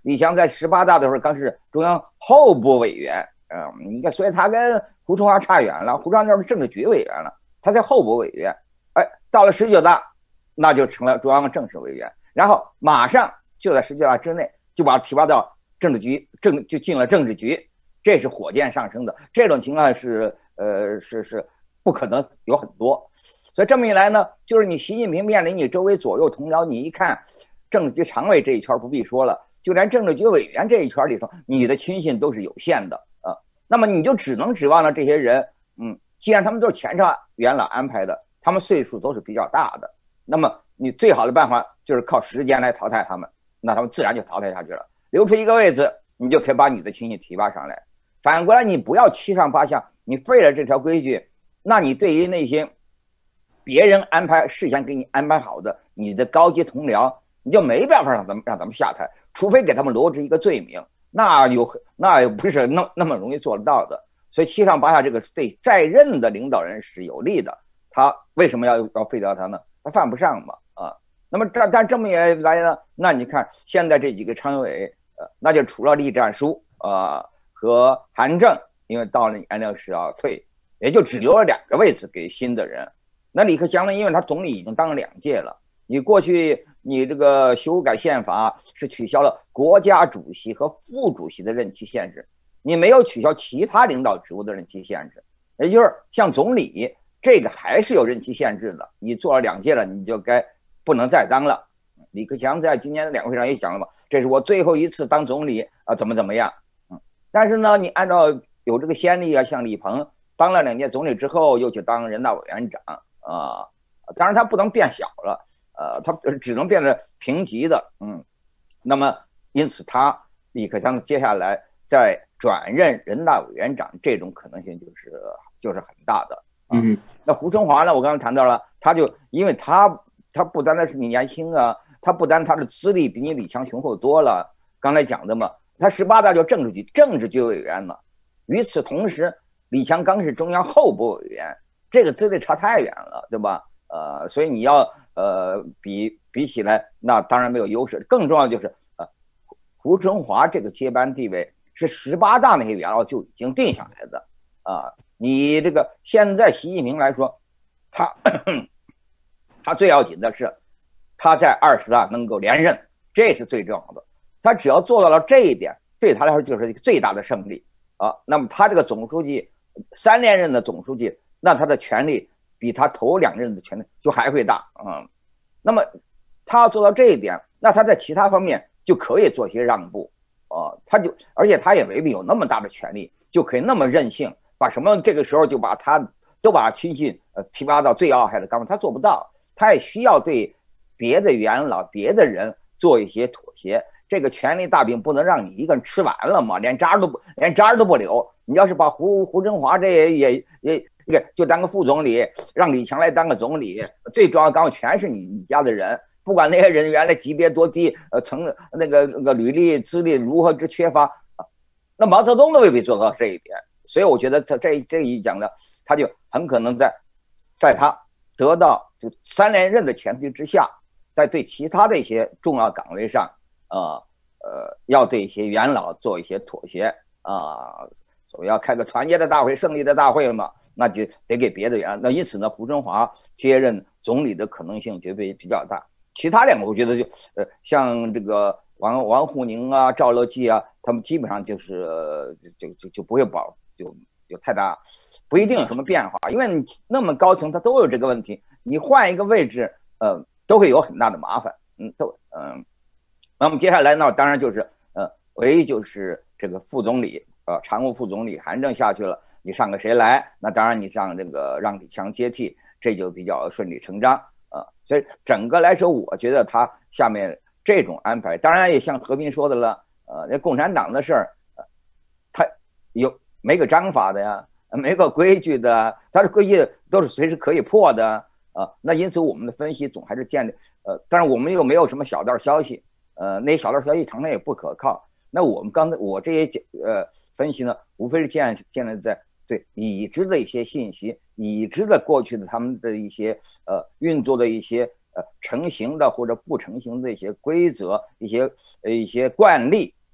李强在十八大的时候刚是中央候补委员，嗯，你看，所以他跟胡春华差远了。胡春华那是政治局委员了，他在候补委员。哎，到了十九大，那就成了中央正式委员，然后马上就在十九大之内就把他提拔到政治局，政就进了政治局，这是火箭上升的。这种情况是呃是是不可能有很多。所以这么一来呢，就是你习近平面临你周围左右同僚，你一看政治局常委这一圈不必说了，就连政治局委员这一圈里头，你的亲信都是有限的啊。那么你就只能指望了这些人，嗯，既然他们都是前朝元老安排的，他们岁数都是比较大的，那么你最好的办法就是靠时间来淘汰他们，那他们自然就淘汰下去了。留出一个位置，你就可以把你的亲戚提拔上来。反过来，你不要七上八下，你废了这条规矩，那你对于那些别人安排事先给你安排好的你的高级同僚，你就没办法让他们让他们下台，除非给他们罗织一个罪名，那有那又不是那那么容易做得到的。所以七上八下这个对在任的领导人是有利的。他为什么要要废掉他呢？他犯不上嘛啊。那么这但这么一来呢，那你看现在这几个常委，呃，那就除了栗战书啊、呃、和韩正，因为到了年龄是要退，也就只留了两个位置给新的人。那李克强呢，因为他总理已经当了两届了，你过去你这个修改宪法是取消了国家主席和副主席的任期限制，你没有取消其他领导职务的任期限制，也就是像总理这个还是有任期限制的，你做了两届了，你就该不能再当了。李克强在今年的两会上也讲了嘛，这是我最后一次当总理啊，怎么怎么样。嗯，但是呢，你按照有这个先例啊，像李鹏当了两届总理之后，又去当人大委员长啊，当然他不能变小了，呃，他只能变得平级的。嗯，那么因此他李克强接下来在转任人大委员长这种可能性就是就是很大的。 嗯， 那胡春华呢？我刚刚谈到了，他就因为他他不单单是你年轻啊，他不单他的资历比你李强雄厚多了。刚才讲的嘛，他十八大就政治局政治局委员了。与此同时，李强刚是中央候补委员，这个资历差太远了，对吧？呃，所以你要呃比比起来，那当然没有优势。更重要的就是呃，胡春华这个接班地位是十八大那些元老就已经定下来的啊。你这个现在习近平来说，他他最要紧的是他在二十大能够连任，这是最重要的。他只要做到了这一点，对他来说就是一个最大的胜利啊。那么他这个总书记三连任的总书记，那他的权力比他头两任的权力就还会大啊、嗯。那么他要做到这一点，那他在其他方面就可以做些让步啊。他就而且他也未必有那么大的权力，就可以那么任性。把什么这个时候就把他都把亲信呃提拔到最要害的岗位，他做不到，他也需要对别的元老、别的人做一些妥协。这个权力大饼不能让你一个人吃完了嘛，连渣都不连渣都不留。你要是把胡胡春华这也也也这个就当个副总理，让李强来当个总理，最重要岗位全是你你家的人，不管那些人原来级别多低，呃，成那个那个履历资历如何之缺乏，那毛泽东都未必做到这一点。所以我觉得他这这一讲呢，他就很可能在，在他得到这三连任的前提之下，在对其他的一些重要岗位上，呃呃，要对一些元老做一些妥协啊。所谓要开个团结的大会、胜利的大会嘛，那就得给别的元老。那因此呢，胡春华接任总理的可能性绝对比较大。其他两个我觉得就呃，像这个王王沪宁啊、赵乐际啊，他们基本上就是、呃、就就就不会保。就有太大，不一定有什么变化，因为你那么高层他都有这个问题，你换一个位置，呃，都会有很大的麻烦，嗯，都嗯，那么接下来呢，当然就是呃，唯一就是这个副总理，呃，常务副总理韩正下去了，你上个谁来？那当然你上这个让李强接替，这就比较顺理成章啊、呃。所以整个来说，我觉得他下面这种安排，当然也像和平说的了，呃，那共产党的事儿，呃，他有。没个章法的呀，没个规矩的，它的规矩都是随时可以破的啊。那因此我们的分析总还是建立呃，但是我们又没有什么小道消息，呃，那些小道消息常常也不可靠。那我们刚才我这些呃分析呢，无非是建建立在对已知的一些信息，已知的过去的他们的一些呃运作的一些呃成型的或者不成型的一些规则、一些呃一些惯例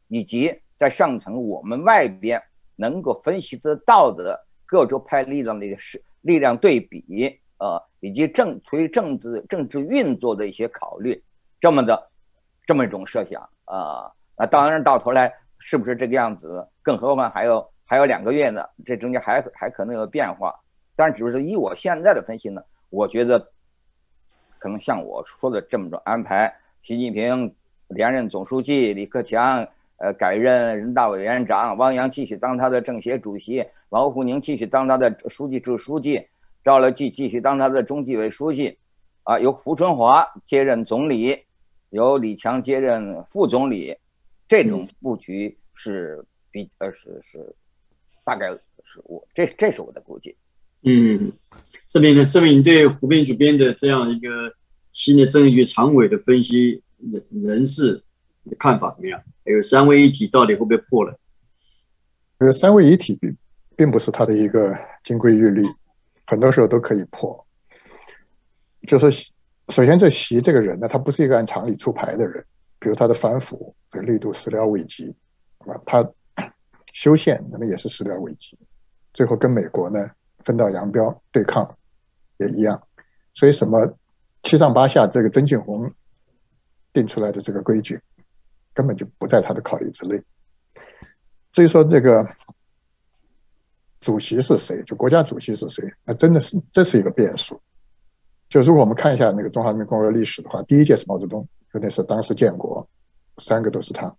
以及在上层我们外边能够分析得到的各州派力量的势力量对比，呃，以及政出于政治政治运作的一些考虑，这么的这么一种设想啊。那当然到头来是不是这个样子？更何况还有还有两个月呢，这中间还还可能有变化。当然，只是说以我现在的分析呢，我觉得可能像我说的这么种安排，习近平连任总书记，李克强呃改任人大委员长，汪洋继续当他的政协主席，王沪宁继续当他的书记处书记，赵乐际继续当他的中纪委书记，啊，由胡春华接任总理，由李强接任副总理，这种布局是比呃是是大概是我这这是我的估计。 嗯，这边呢，这边你对胡编主编的这样一个新的政治局常委的分析人人事的看法怎么样？还有三位一体到底会不会破了？ 呃，三位一体并并不是他的一个金规玉律，很多时候都可以破。就是首先这习这个人呢，他不是一个按常理出牌的人，比如他的反腐，这个力度始料未及，啊，他修宪那么也是始料未及，最后跟美国呢分道扬镳对抗也一样，所以什么七上八下，这个曾庆红定出来的这个规矩根本就不在他的考虑之内。至于说这个主席是谁，就国家主席是谁，那真的是这是一个变数。就如果我们看一下那个中华人民共和国历史的话，第一届是毛泽东，那是当时建国，三个都是他。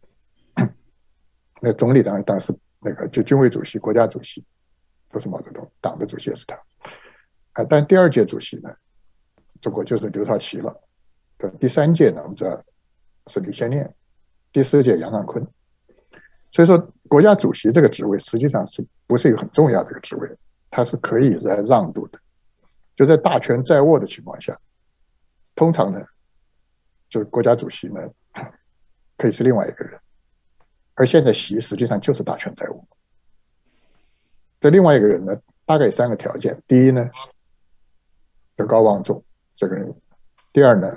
那总理当然当时那个就军委主席、国家主席都是毛泽东，党的主席也是他。啊，但第二届主席呢，中国就是刘少奇了。对，第三届呢，我们知道是李先念，第四届杨尚昆。所以说，国家主席这个职位实际上是不是一个很重要的一个职位？它是可以来让渡的。就在大权在握的情况下，通常呢，就是国家主席呢可以是另外一个人，而现在习实际上就是大权在握。这另外一个人呢，大概有三个条件：第一呢，德高望重，这个人；第二呢，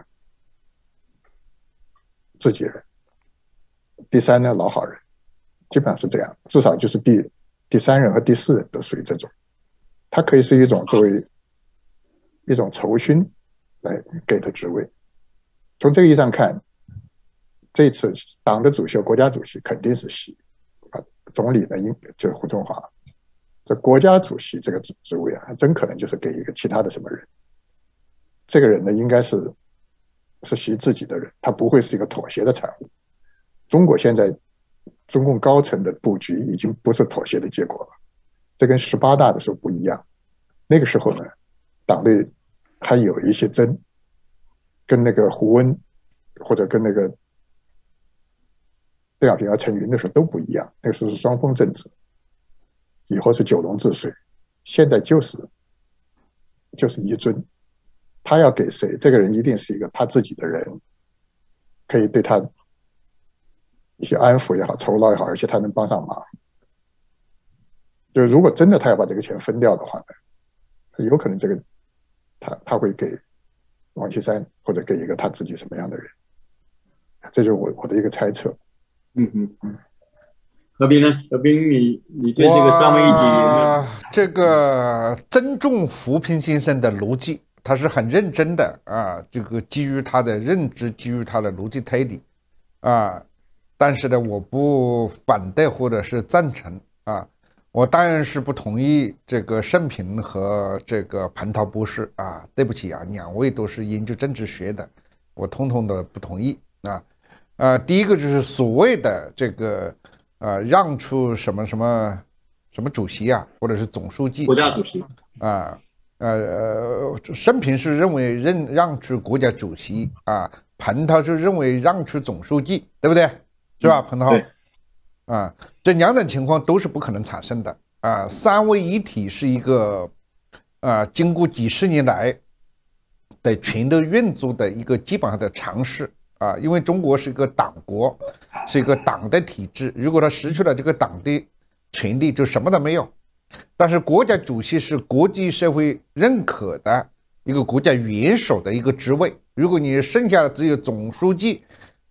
自己人；第三呢，老好人。基本上是这样，至少就是第第三人和第四人都属于这种。他可以是一种作为一种酬勋来给的职位。从这个意义上看，这次党的主席、国家主席肯定是习啊，总理呢应就是胡春华。这国家主席这个职职位啊，真可能就是给一个其他的什么人。这个人呢，应该是是习自己的人，他不会是一个妥协的产物。中国现在中共高层的布局已经不是妥协的结果了，这跟十八大的时候不一样。那个时候呢，党内还有一些争，跟那个胡温或者跟那个邓小平和陈云的时候都不一样。那个时候是双峰政治，以后是九龙治水，现在就是就是一尊，他要给谁，这个人一定是一个他自己的人，可以对他一些安抚也好，酬劳也好，而且他能帮上忙。就如果真的他要把这个钱分掉的话呢，有可能这个他他会给王岐山或者给一个他自己什么样的人，这就是我我的一个猜测。 嗯嗯嗯。何斌呢？何斌，你你对这个三位一体有没有？ 这个尊重胡平先生的逻辑，他是很认真的啊，这个基于他的认知，基于他的逻辑推理啊。但是呢，我不反对或者是赞成啊，我当然是不同意这个盛平和这个蟠桃博士啊，对不起啊，两位都是研究政治学的，我通通的不同意啊。呃，第一个就是所谓的这个呃让出什么什么什么主席啊，或者是总书记， 国家主席啊，呃，盛平是认为认让出国家主席啊，蟠桃是认为让出总书记，对不对？是吧，蟠桃？啊，这两种情况都是不可能产生的啊。三位一体是一个啊，经过几十年来的权力运作的一个基本上的尝试啊。因为中国是一个党国，是一个党的体制，如果他失去了这个党的权力，就什么都没有。但是国家主席是国际社会认可的一个国家元首的一个职位，如果你剩下的只有总书记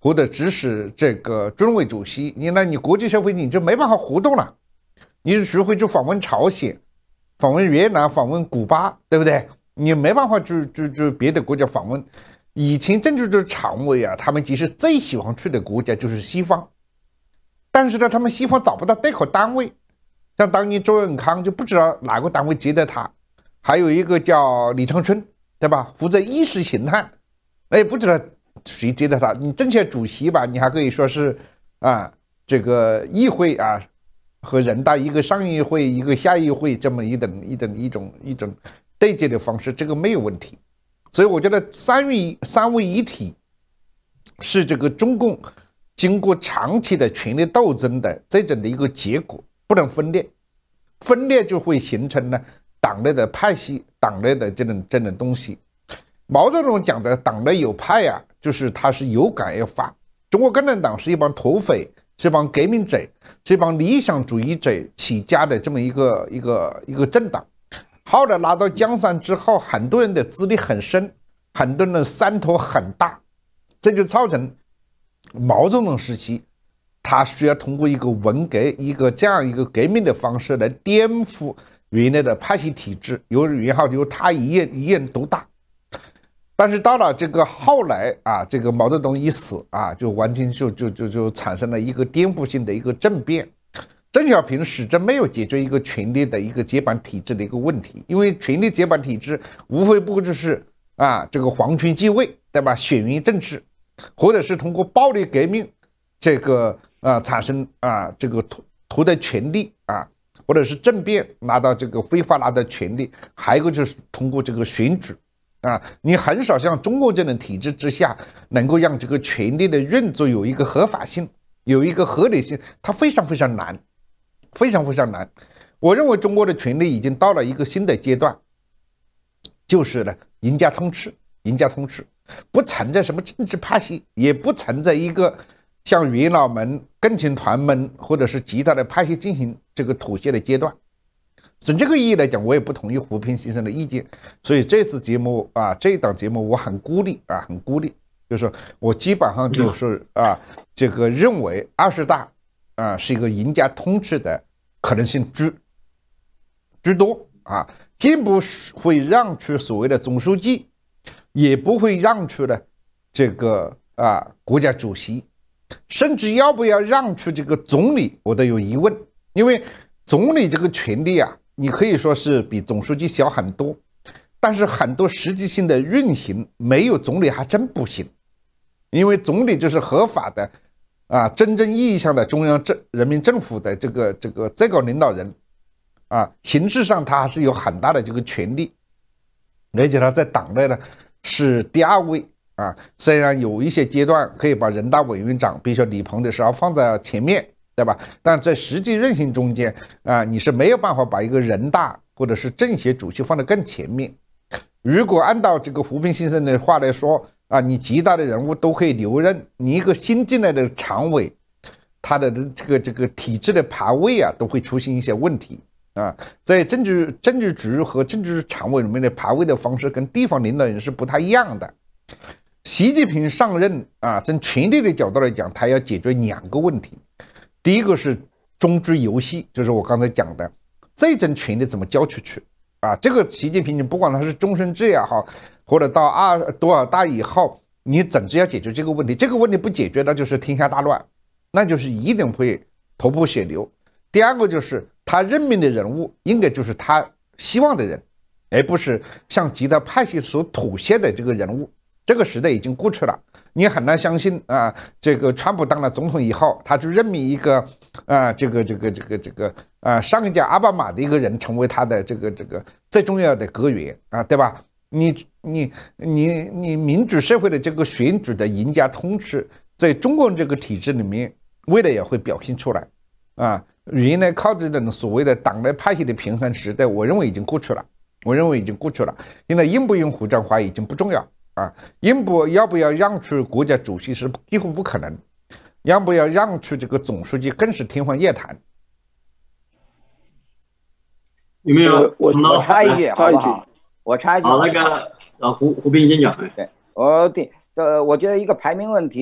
或者只是这个军委主席，你那你国际社会你就没办法活动了，你只会去访问朝鲜、访问越南、访问古巴，对不对？你没办法去去去别的国家访问。以前政治的常委啊，他们其实最喜欢去的国家就是西方，但是呢，他们西方找不到对口单位，像当年周永康就不知道哪个单位接待他，还有一个叫李长春，对吧？负责意识形态，那也不知道谁接待他。你政协主席吧，你还可以说是啊，这个议会啊和人大一个上议会一个下议会这么一等一等一种一种对接的方式，这个没有问题。所以我觉得三位三位一体是这个中共经过长期的权力斗争的这种的一个结果，不能分裂，分裂就会形成呢党内的派系，党内的这种这种东西。毛泽东讲的党内有派啊，就是他是有感而发。中国共产党是一帮土匪，是一帮革命者，是一帮理想主义者起家的这么一个一个一个政党。后来拿到江山之后，很多人的资历很深，很多人的山头很大，这就造成毛泽东时期他需要通过一个文革，一个这样一个革命的方式来颠覆原来的派系体制，由然后由他一人一人独大。但是到了这个后来啊，这个毛泽东一死啊，就完全就就就就产生了一个颠覆性的一个政变。邓小平始终没有解决一个权力的一个接班体制的一个问题，因为权力接班体制无非不就是啊这个皇权继位，对吧？选民政治，或者是通过暴力革命，这个啊产生啊这个夺夺得权力啊，或者是政变拿到这个非法拿到权力，还有一个就是通过这个选举啊，你很少像中国这种体制之下，能够让这个权力的运作有一个合法性，有一个合理性，它非常非常难。非常非常难，我认为中国的权力已经到了一个新的阶段，就是呢，赢家通吃，赢家通吃，不存在什么政治派系，也不存在一个像元老们、共青团们或者是其他的派系进行这个妥协的阶段。从这个意义来讲，我也不同意胡平先生的意见，所以这次节目啊，这一档节目我很孤立啊，很孤立，就是我基本上就是啊，这个认为二十大。啊，是一个赢家通吃的可能性居居多啊，既不会让出所谓的总书记，也不会让出的这个啊国家主席，甚至要不要让出这个总理，我都有疑问。因为总理这个权力啊，你可以说是比总书记小很多，但是很多实际性的运行没有总理还真不行，因为总理就是合法的。啊，真正意义上的中央政人民政府的这个这个最高领导人，啊，形式上他还是有很大的这个权力，而且他在党内呢是第二位啊。虽然有一些阶段可以把人大委员长，比如说李鹏的时候放在前面，对吧？但在实际运行中间啊，你是没有办法把一个人大或者是政协主席放得更前面。如果按照这个胡平先生的话来说。啊，你极大的人物都可以留任，你一个新进来的常委，他的这个这个体制的排位啊，都会出现一些问题啊。在政治政治局和政治常委里面的排位的方式跟地方领导人是不太一样的。习近平上任啊，从权力的角度来讲，他要解决两个问题。第一个是中支游戏，就是我刚才讲的，这种权力怎么交出去啊？这个习近平，你不管他是终身制也好。或者到二多少大以后，你总是要解决这个问题。这个问题不解决，那就是天下大乱，那就是一定会头破血流。第二个就是他任命的人物应该就是他希望的人，而不是向其他派系所妥协的这个人物。这个时代已经过去了，你很难相信啊，这个川普当了总统以后，他就任命一个啊，这个这个这个这个啊，上一届奥巴马的一个人成为他的这个这个最重要的阁员啊，对吧？你你你你民主社会的这个选举的赢家通吃，在中国这个体制里面，未来也会表现出来啊。原来靠这种所谓的党内派系的平衡时代，我认为已经过去了，我认为已经过去了。现在应不应胡章华已经不重要啊，应不要不要让出国家主席是几乎不可能，要不要让出这个总书记更是天方夜谭。 有没有？ 我我插一句， 插一句。 我插一句， 好，那个呃胡胡斌先讲。 对，我对，呃，我觉得一个排名问题，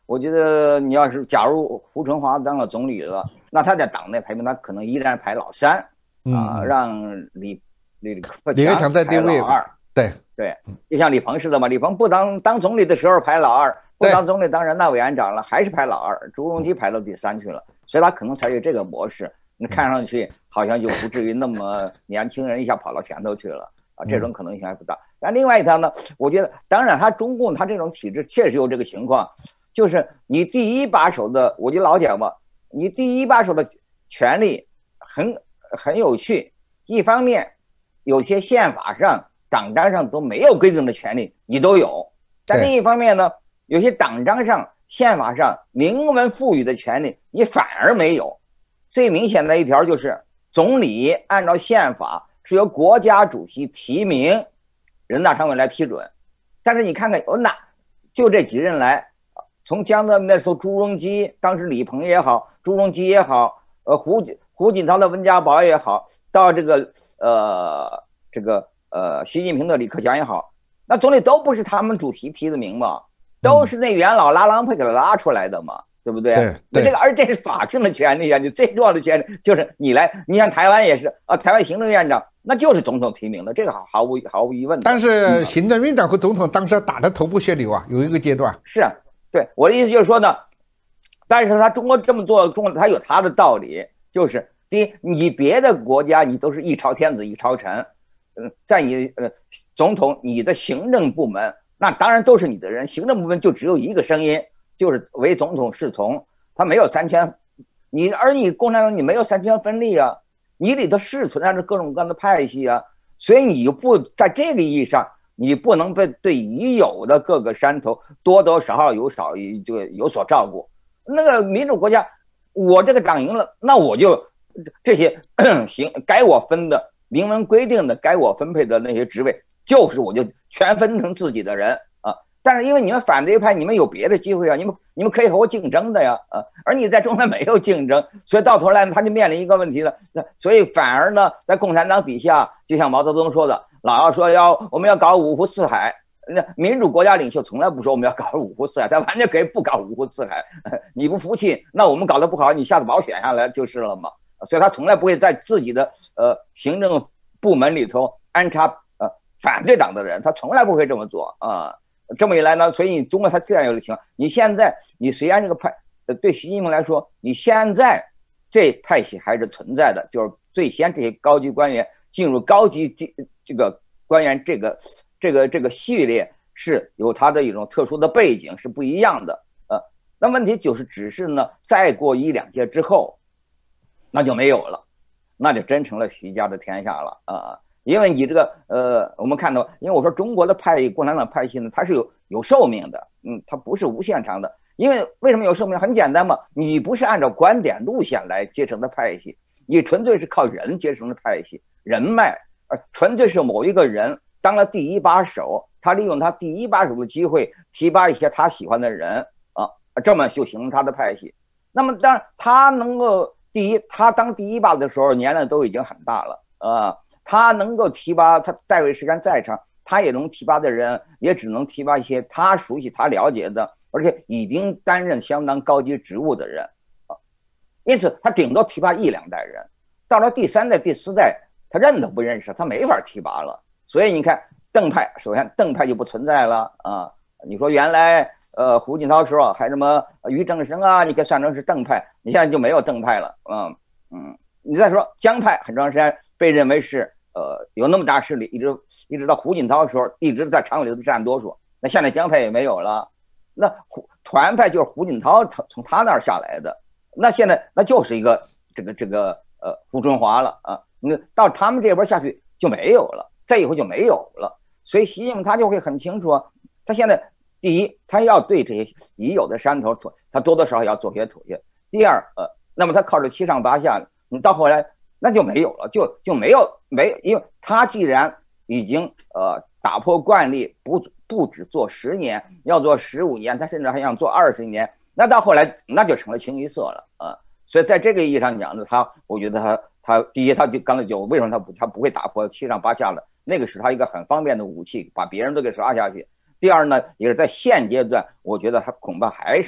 我觉得你要是假如胡春华当了总理了，那他在党内排名他可能依然排老三啊， 嗯、 让李李克李克强在第位老二。 对对，就像李鹏似的嘛，李鹏不当当总理的时候排老二，不当总理当人大委员长了还是排老二，朱镕基排到第三去了，所以他可能采取这个模式，你看上去好像就不至于那么年轻人一下跑到前头去了啊，这种可能性还不大。但另外一条呢，我觉得当然他中共他这种体制确实有这个情况，就是你第一把手的，我就老讲嘛，你第一把手的权利很很有趣，一方面有些宪法上党章上都没有规定的权利你都有，但另一方面呢，有些党章上宪法上明文赋予的权利你反而没有。最明显的一条就是总理按照宪法是由国家主席提名，人大常委来批准，但是你看看有哪就这几任来，从江泽民的时候朱镕基，当时李鹏也好，朱镕基也好，呃胡胡锦涛的温家宝也好，到这个呃这个呃习近平的李克强也好，那总理都不是他们主席提的名嘛，都是那元老拉郎配给他拉出来的嘛，对不对？ 对， 那这个而这是法定的权利啊，你最重要的权利就是你来，你像台湾也是啊，台湾行政院长那就是总统提名的，这个毫无毫无疑问的。 但是行政院长和总统当时打得头破血流啊，有一个阶段。 是啊，对我的意思就是说呢，但是他中国这么做，中国他有他的道理，就是第一，你别的国家你都是一朝天子一朝臣，嗯，在你呃总统你的行政部门那当然都是你的人，行政部门就只有一个声音，就是为总统侍从，他没有三权，你而你共产党你没有三权分立啊，你里头是存在着各种各样的派系啊，所以你不在这个意义上，你不能被对已有的各个山头多多少少有少这个有所照顾。那个民主国家，我这个党赢了，那我就这些行该我分的明文规定的该我分配的那些职位，就是我就全分成自己的人啊。但是因为你们反对派，你们有别的机会啊，你们你们可以和我竞争的呀啊，而你在中国没有竞争，所以到头来他就面临一个问题了。那所以反而呢，在共产党底下，就像毛泽东说的，老要说要我们要搞五湖四海。那民主国家领袖从来不说我们要搞五湖四海，他完全可以不搞五湖四海。你不服气，那我们搞得不好，你下次把我选下来就是了嘛。所以他从来不会在自己的呃行政部门里头安插呃反对党的人，他从来不会这么做啊。这么一来呢，所以你中国他自然有的情况。你现在你虽然这个派呃对习近平来说，你现在这派系还是存在的，就是最先这些高级官员进入高级这这个官员这个。这个这个序列是有它的一种特殊的背景，是不一样的。呃，那问题就是只是呢，再过一两届之后，那就没有了，那就真成了习家的天下了啊、呃！因为你这个呃，我们看到，因为我说中国的派系，共产党派系呢，它是有有寿命的，嗯，它不是无限长的。因为为什么有寿命？很简单嘛，你不是按照观点路线来结成的派系，你纯粹是靠人结成的派系，人脉，而纯粹是某一个人。当了第一把手，他利用他第一把手的机会提拔一些他喜欢的人啊，这么就形成他的派系。那么当然他能够第一，他当第一把的时候年龄都已经很大了啊，他能够提拔，他在位时间再长，他也能提拔的人也只能提拔一些他熟悉他了解的，而且已经担任相当高级职务的人啊，因此他顶多提拔一两代人，到了第三代第四代他认都不认识，他没法提拔了。所以你看邓派，首先邓派就不存在了啊！你说原来呃胡锦涛时候还什么俞正声啊，你可以算成是邓派，你现在就没有邓派了，嗯嗯。你再说江派，很长时间被认为是呃有那么大势力，一直一直到胡锦涛的时候，一直在常委里头占多数。那现在江派也没有了，那胡团派就是胡锦涛从从他那儿下来的，那现在那就是一个这个这个呃胡春华了啊，那到他们这边下去就没有了。再以后就没有了，所以习近平他就会很清楚，他现在第一，他要对这些已有的山头，他多多少少要做些妥协。第二，呃，那么他靠着七上八下，你到后来那就没有了，就就没有没，因为他既然已经呃打破惯例，不不只做十年，要做十五年，他甚至还想做二十年，那到后来那就成了清一色了啊、呃。所以在这个意义上讲呢，他我觉得他他第一，他就刚才就为什么他不他不会打破七上八下了？那个是他一个很方便的武器，把别人都给刷下去。第二呢，也是在现阶段，我觉得他恐怕还是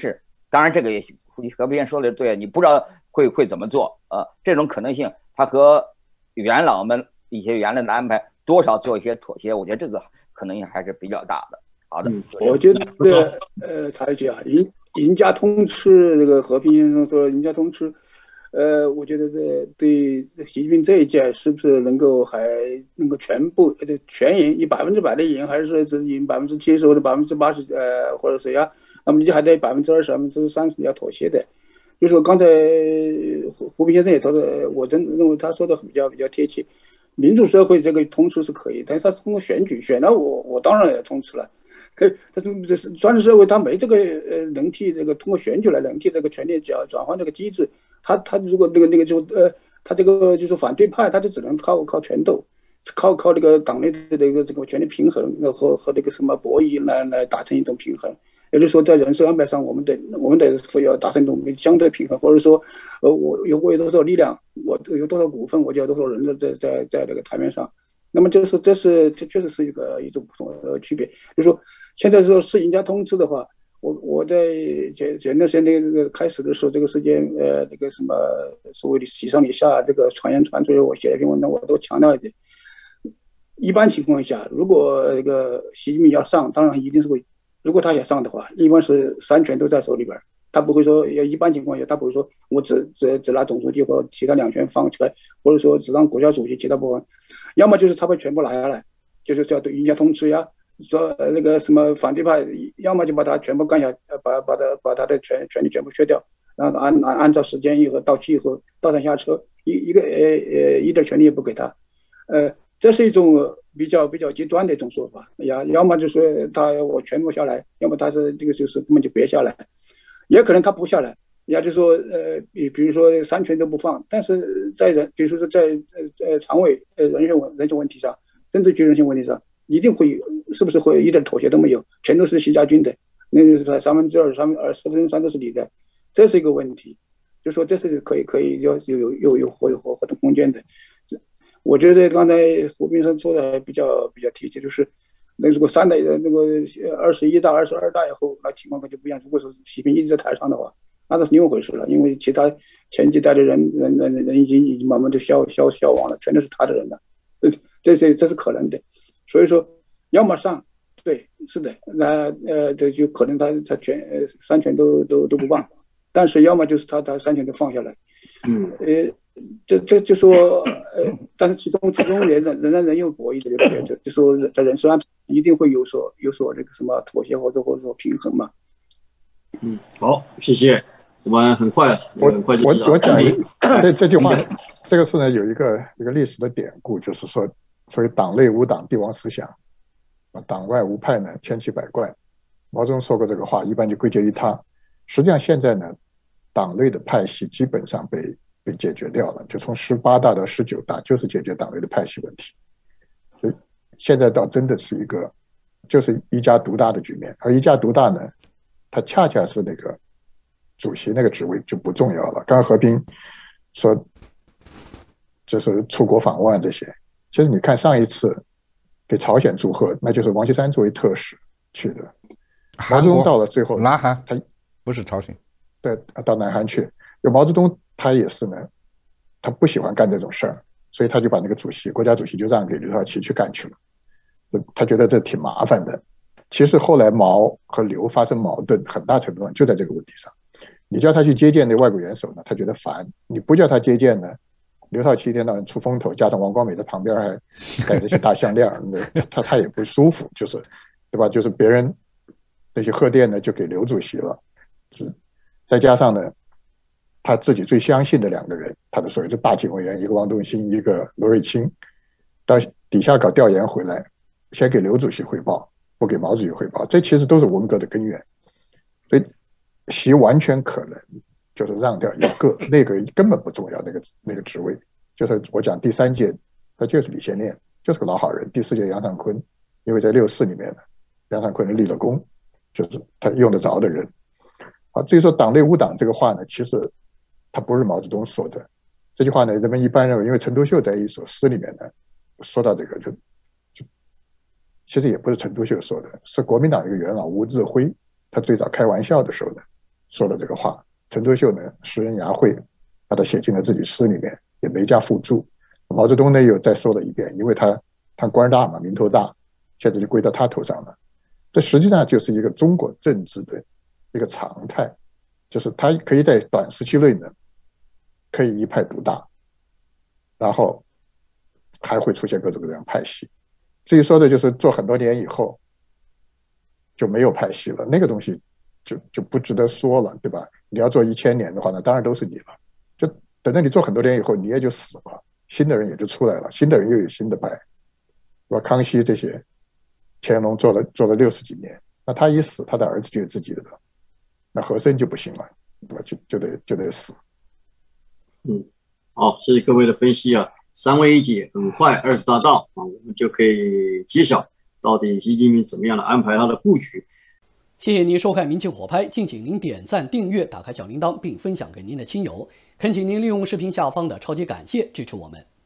当然这个也何必说的对，你不知道会会怎么做啊、呃，这种可能性，他和元老们一些原来的安排多少做一些妥协，我觉得这个可能性还是比较大的。好的， 嗯、我觉得呃，插一句啊，赢赢家通吃，这个和平先生说赢家通吃。呃，我觉得这对习近平这一届是不是能够还能够全部呃全赢，以百分之百的赢，还是说只赢百分之七十或者百分之八十呃或者谁呀？那么你还得百分之二十、百分之三十要妥协的。就是说刚才胡胡平先生也说的，我真认为他说的比较比较贴切。民主社会这个通吃是可以，但是他通过选举选了我，我当然也通吃了。他这是专制社会，他没这个呃能替这个通过选举来能替这个权力转转换这个机制。他他如果那个那个就呃，他这个就是反对派，他就只能靠靠权斗，靠靠这个党内的这个这个权力平衡和和这个什么博弈来来达成一种平衡。也就是说，在人事安排上，我们得我们得要达成一种相对平衡，或者说，呃，我有我有多少力量，我有多少股份，我就有多少人在在在这个台面上。那么就是说，这是这确实是一个一种不同的区别。就是说，现在说是赢家通吃的话。我我在前前段时间那个开始的时候，这个时间呃那个什么所谓的喜上喜下这个传言传出来，我写了一篇文章，我都强调一点。一般情况下，如果这个习近平要上，当然一定是会，如果他想上的话，一般是三权都在手里边，他不会说要一般情况下，他不会说我只只只拿总书记或者其他两权放出来，或者说只让国家主席其他部分，要么就是他把全部拿下来，就是叫对赢家通吃呀。说那个什么反对派，要么就把他全部干下，把把他把他的权权利全部削掉，然后按按按照时间以后到期以后到上下车，一一个呃呃一点权利也不给他，呃，这是一种比较比较极端的一种说法呀。要么就说他我全部下来，要么他是这个就是根本就别下来，也可能他不下来，也就是说呃比比如说三权都不放，但是在人比如说在呃呃常委呃人选问人选问题上，政治局人选问题上。一定会是不是会一点妥协都没有，全都是习家军的，那就是三分之二、三分二、四分之三都是你的，这是一个问题。就说这是可以可以有有有有活有活活动空间的。我觉得刚才胡斌生说的还比较比较贴切，就是那如果三代那个二十一大、二十二大以后，那情况可就不一样。如果说习近平一直在台上的话，那是另一回事了，因为其他前几代的人人人人已经已经慢慢就消消消亡了，全都是他的人了，这这这是可能的。所以说，要么上，对，是的，那呃，这就可能他他全呃三权都都都不放，但是要么就是他他三权都放下来， 嗯， 呃，这这就说呃，但是其中其中也仍仍然仍有博弈的这个，就说在人事安排一定会有所有所这个什么妥协或者或者说平衡嘛。 嗯，好，谢谢，我们很快我很快就我知道。 我讲一这这句话，这个是呢有一个一个历史的典故，就是说。所以党内无党，帝王思想；党外无派呢，千奇百怪。毛泽东说过这个话，一般就归结于他。实际上现在呢，党内的派系基本上被被解决掉了，就从十八大到十九大，就是解决党内的派系问题。所以现在倒真的是一个就是一家独大的局面，而一家独大呢，它恰恰是那个主席那个职位就不重要了。刚刚何斌说，就是出国访问这些。其实你看上一次给朝鲜祝贺，那就是王岐山作为特使去的。毛泽东到了最后， 南韩， 他不是朝鲜， 对，到南韩去。有毛泽东他也是呢，他不喜欢干这种事儿，所以他就把那个主席，国家主席就让给刘少奇去干去了。他觉得这挺麻烦的。其实后来毛和刘发生矛盾，很大程度上就在这个问题上。你叫他去接见那外国元首呢，他觉得烦；你不叫他接见呢，刘少奇一天到晚出风头，加上王光美在旁边还戴这些大项链，他他也不舒服，就是对吧？就是别人那些贺电呢就给刘主席了，再加上呢他自己最相信的两个人，他的所谓的大警卫员，一个王东兴，一个罗瑞卿，到底下搞调研回来，先给刘主席汇报，不给毛主席汇报，这其实都是文革的根源。所以习完全可能就是让掉一个，那个根本不重要，那个那个职位，就是我讲第三届，他就是李先念，就是个老好人。第四届杨尚昆，因为在六四里面呢，杨尚昆立了功，就是他用得着的人。啊，至于说党内无党这个话呢，其实他不是毛泽东说的，这句话呢，人们一般认为，因为陈独秀在一首诗里面呢说到这个，就就其实也不是陈独秀说的，是国民党一个元老吴志辉，他最早开玩笑的时候呢， 说的这个话。陈独秀呢，诗人牙慧把它写进了自己诗里面，也没加附注。毛泽东呢又再说了一遍，因为他他官大嘛，名头大，现在就归到他头上了。这实际上就是一个中国政治的一个常态，就是他可以在短时期内呢，可以一派独大，然后还会出现各种各样派系。至于说的就是做很多年以后就没有派系了，那个东西就就不值得说了，对吧？你要做一千年的话，那当然都是你了。就等到你做很多年以后，你也就死了，新的人也就出来了，新的人又有新的派。我康熙这些，乾隆做了做了六十几年，那他一死，他的儿子就有自己的了。那和珅就不行了，对吧？就就得就得死。 嗯，好，谢谢各位的分析啊。三位一体，很快二十大到啊，我们就可以揭晓到底习近平怎么样的安排他的布局。 谢谢您收看《民情火拍》，敬请您点赞、订阅、打开小铃铛，并分享给您的亲友。恳请您利用视频下方的超级感谢支持我们。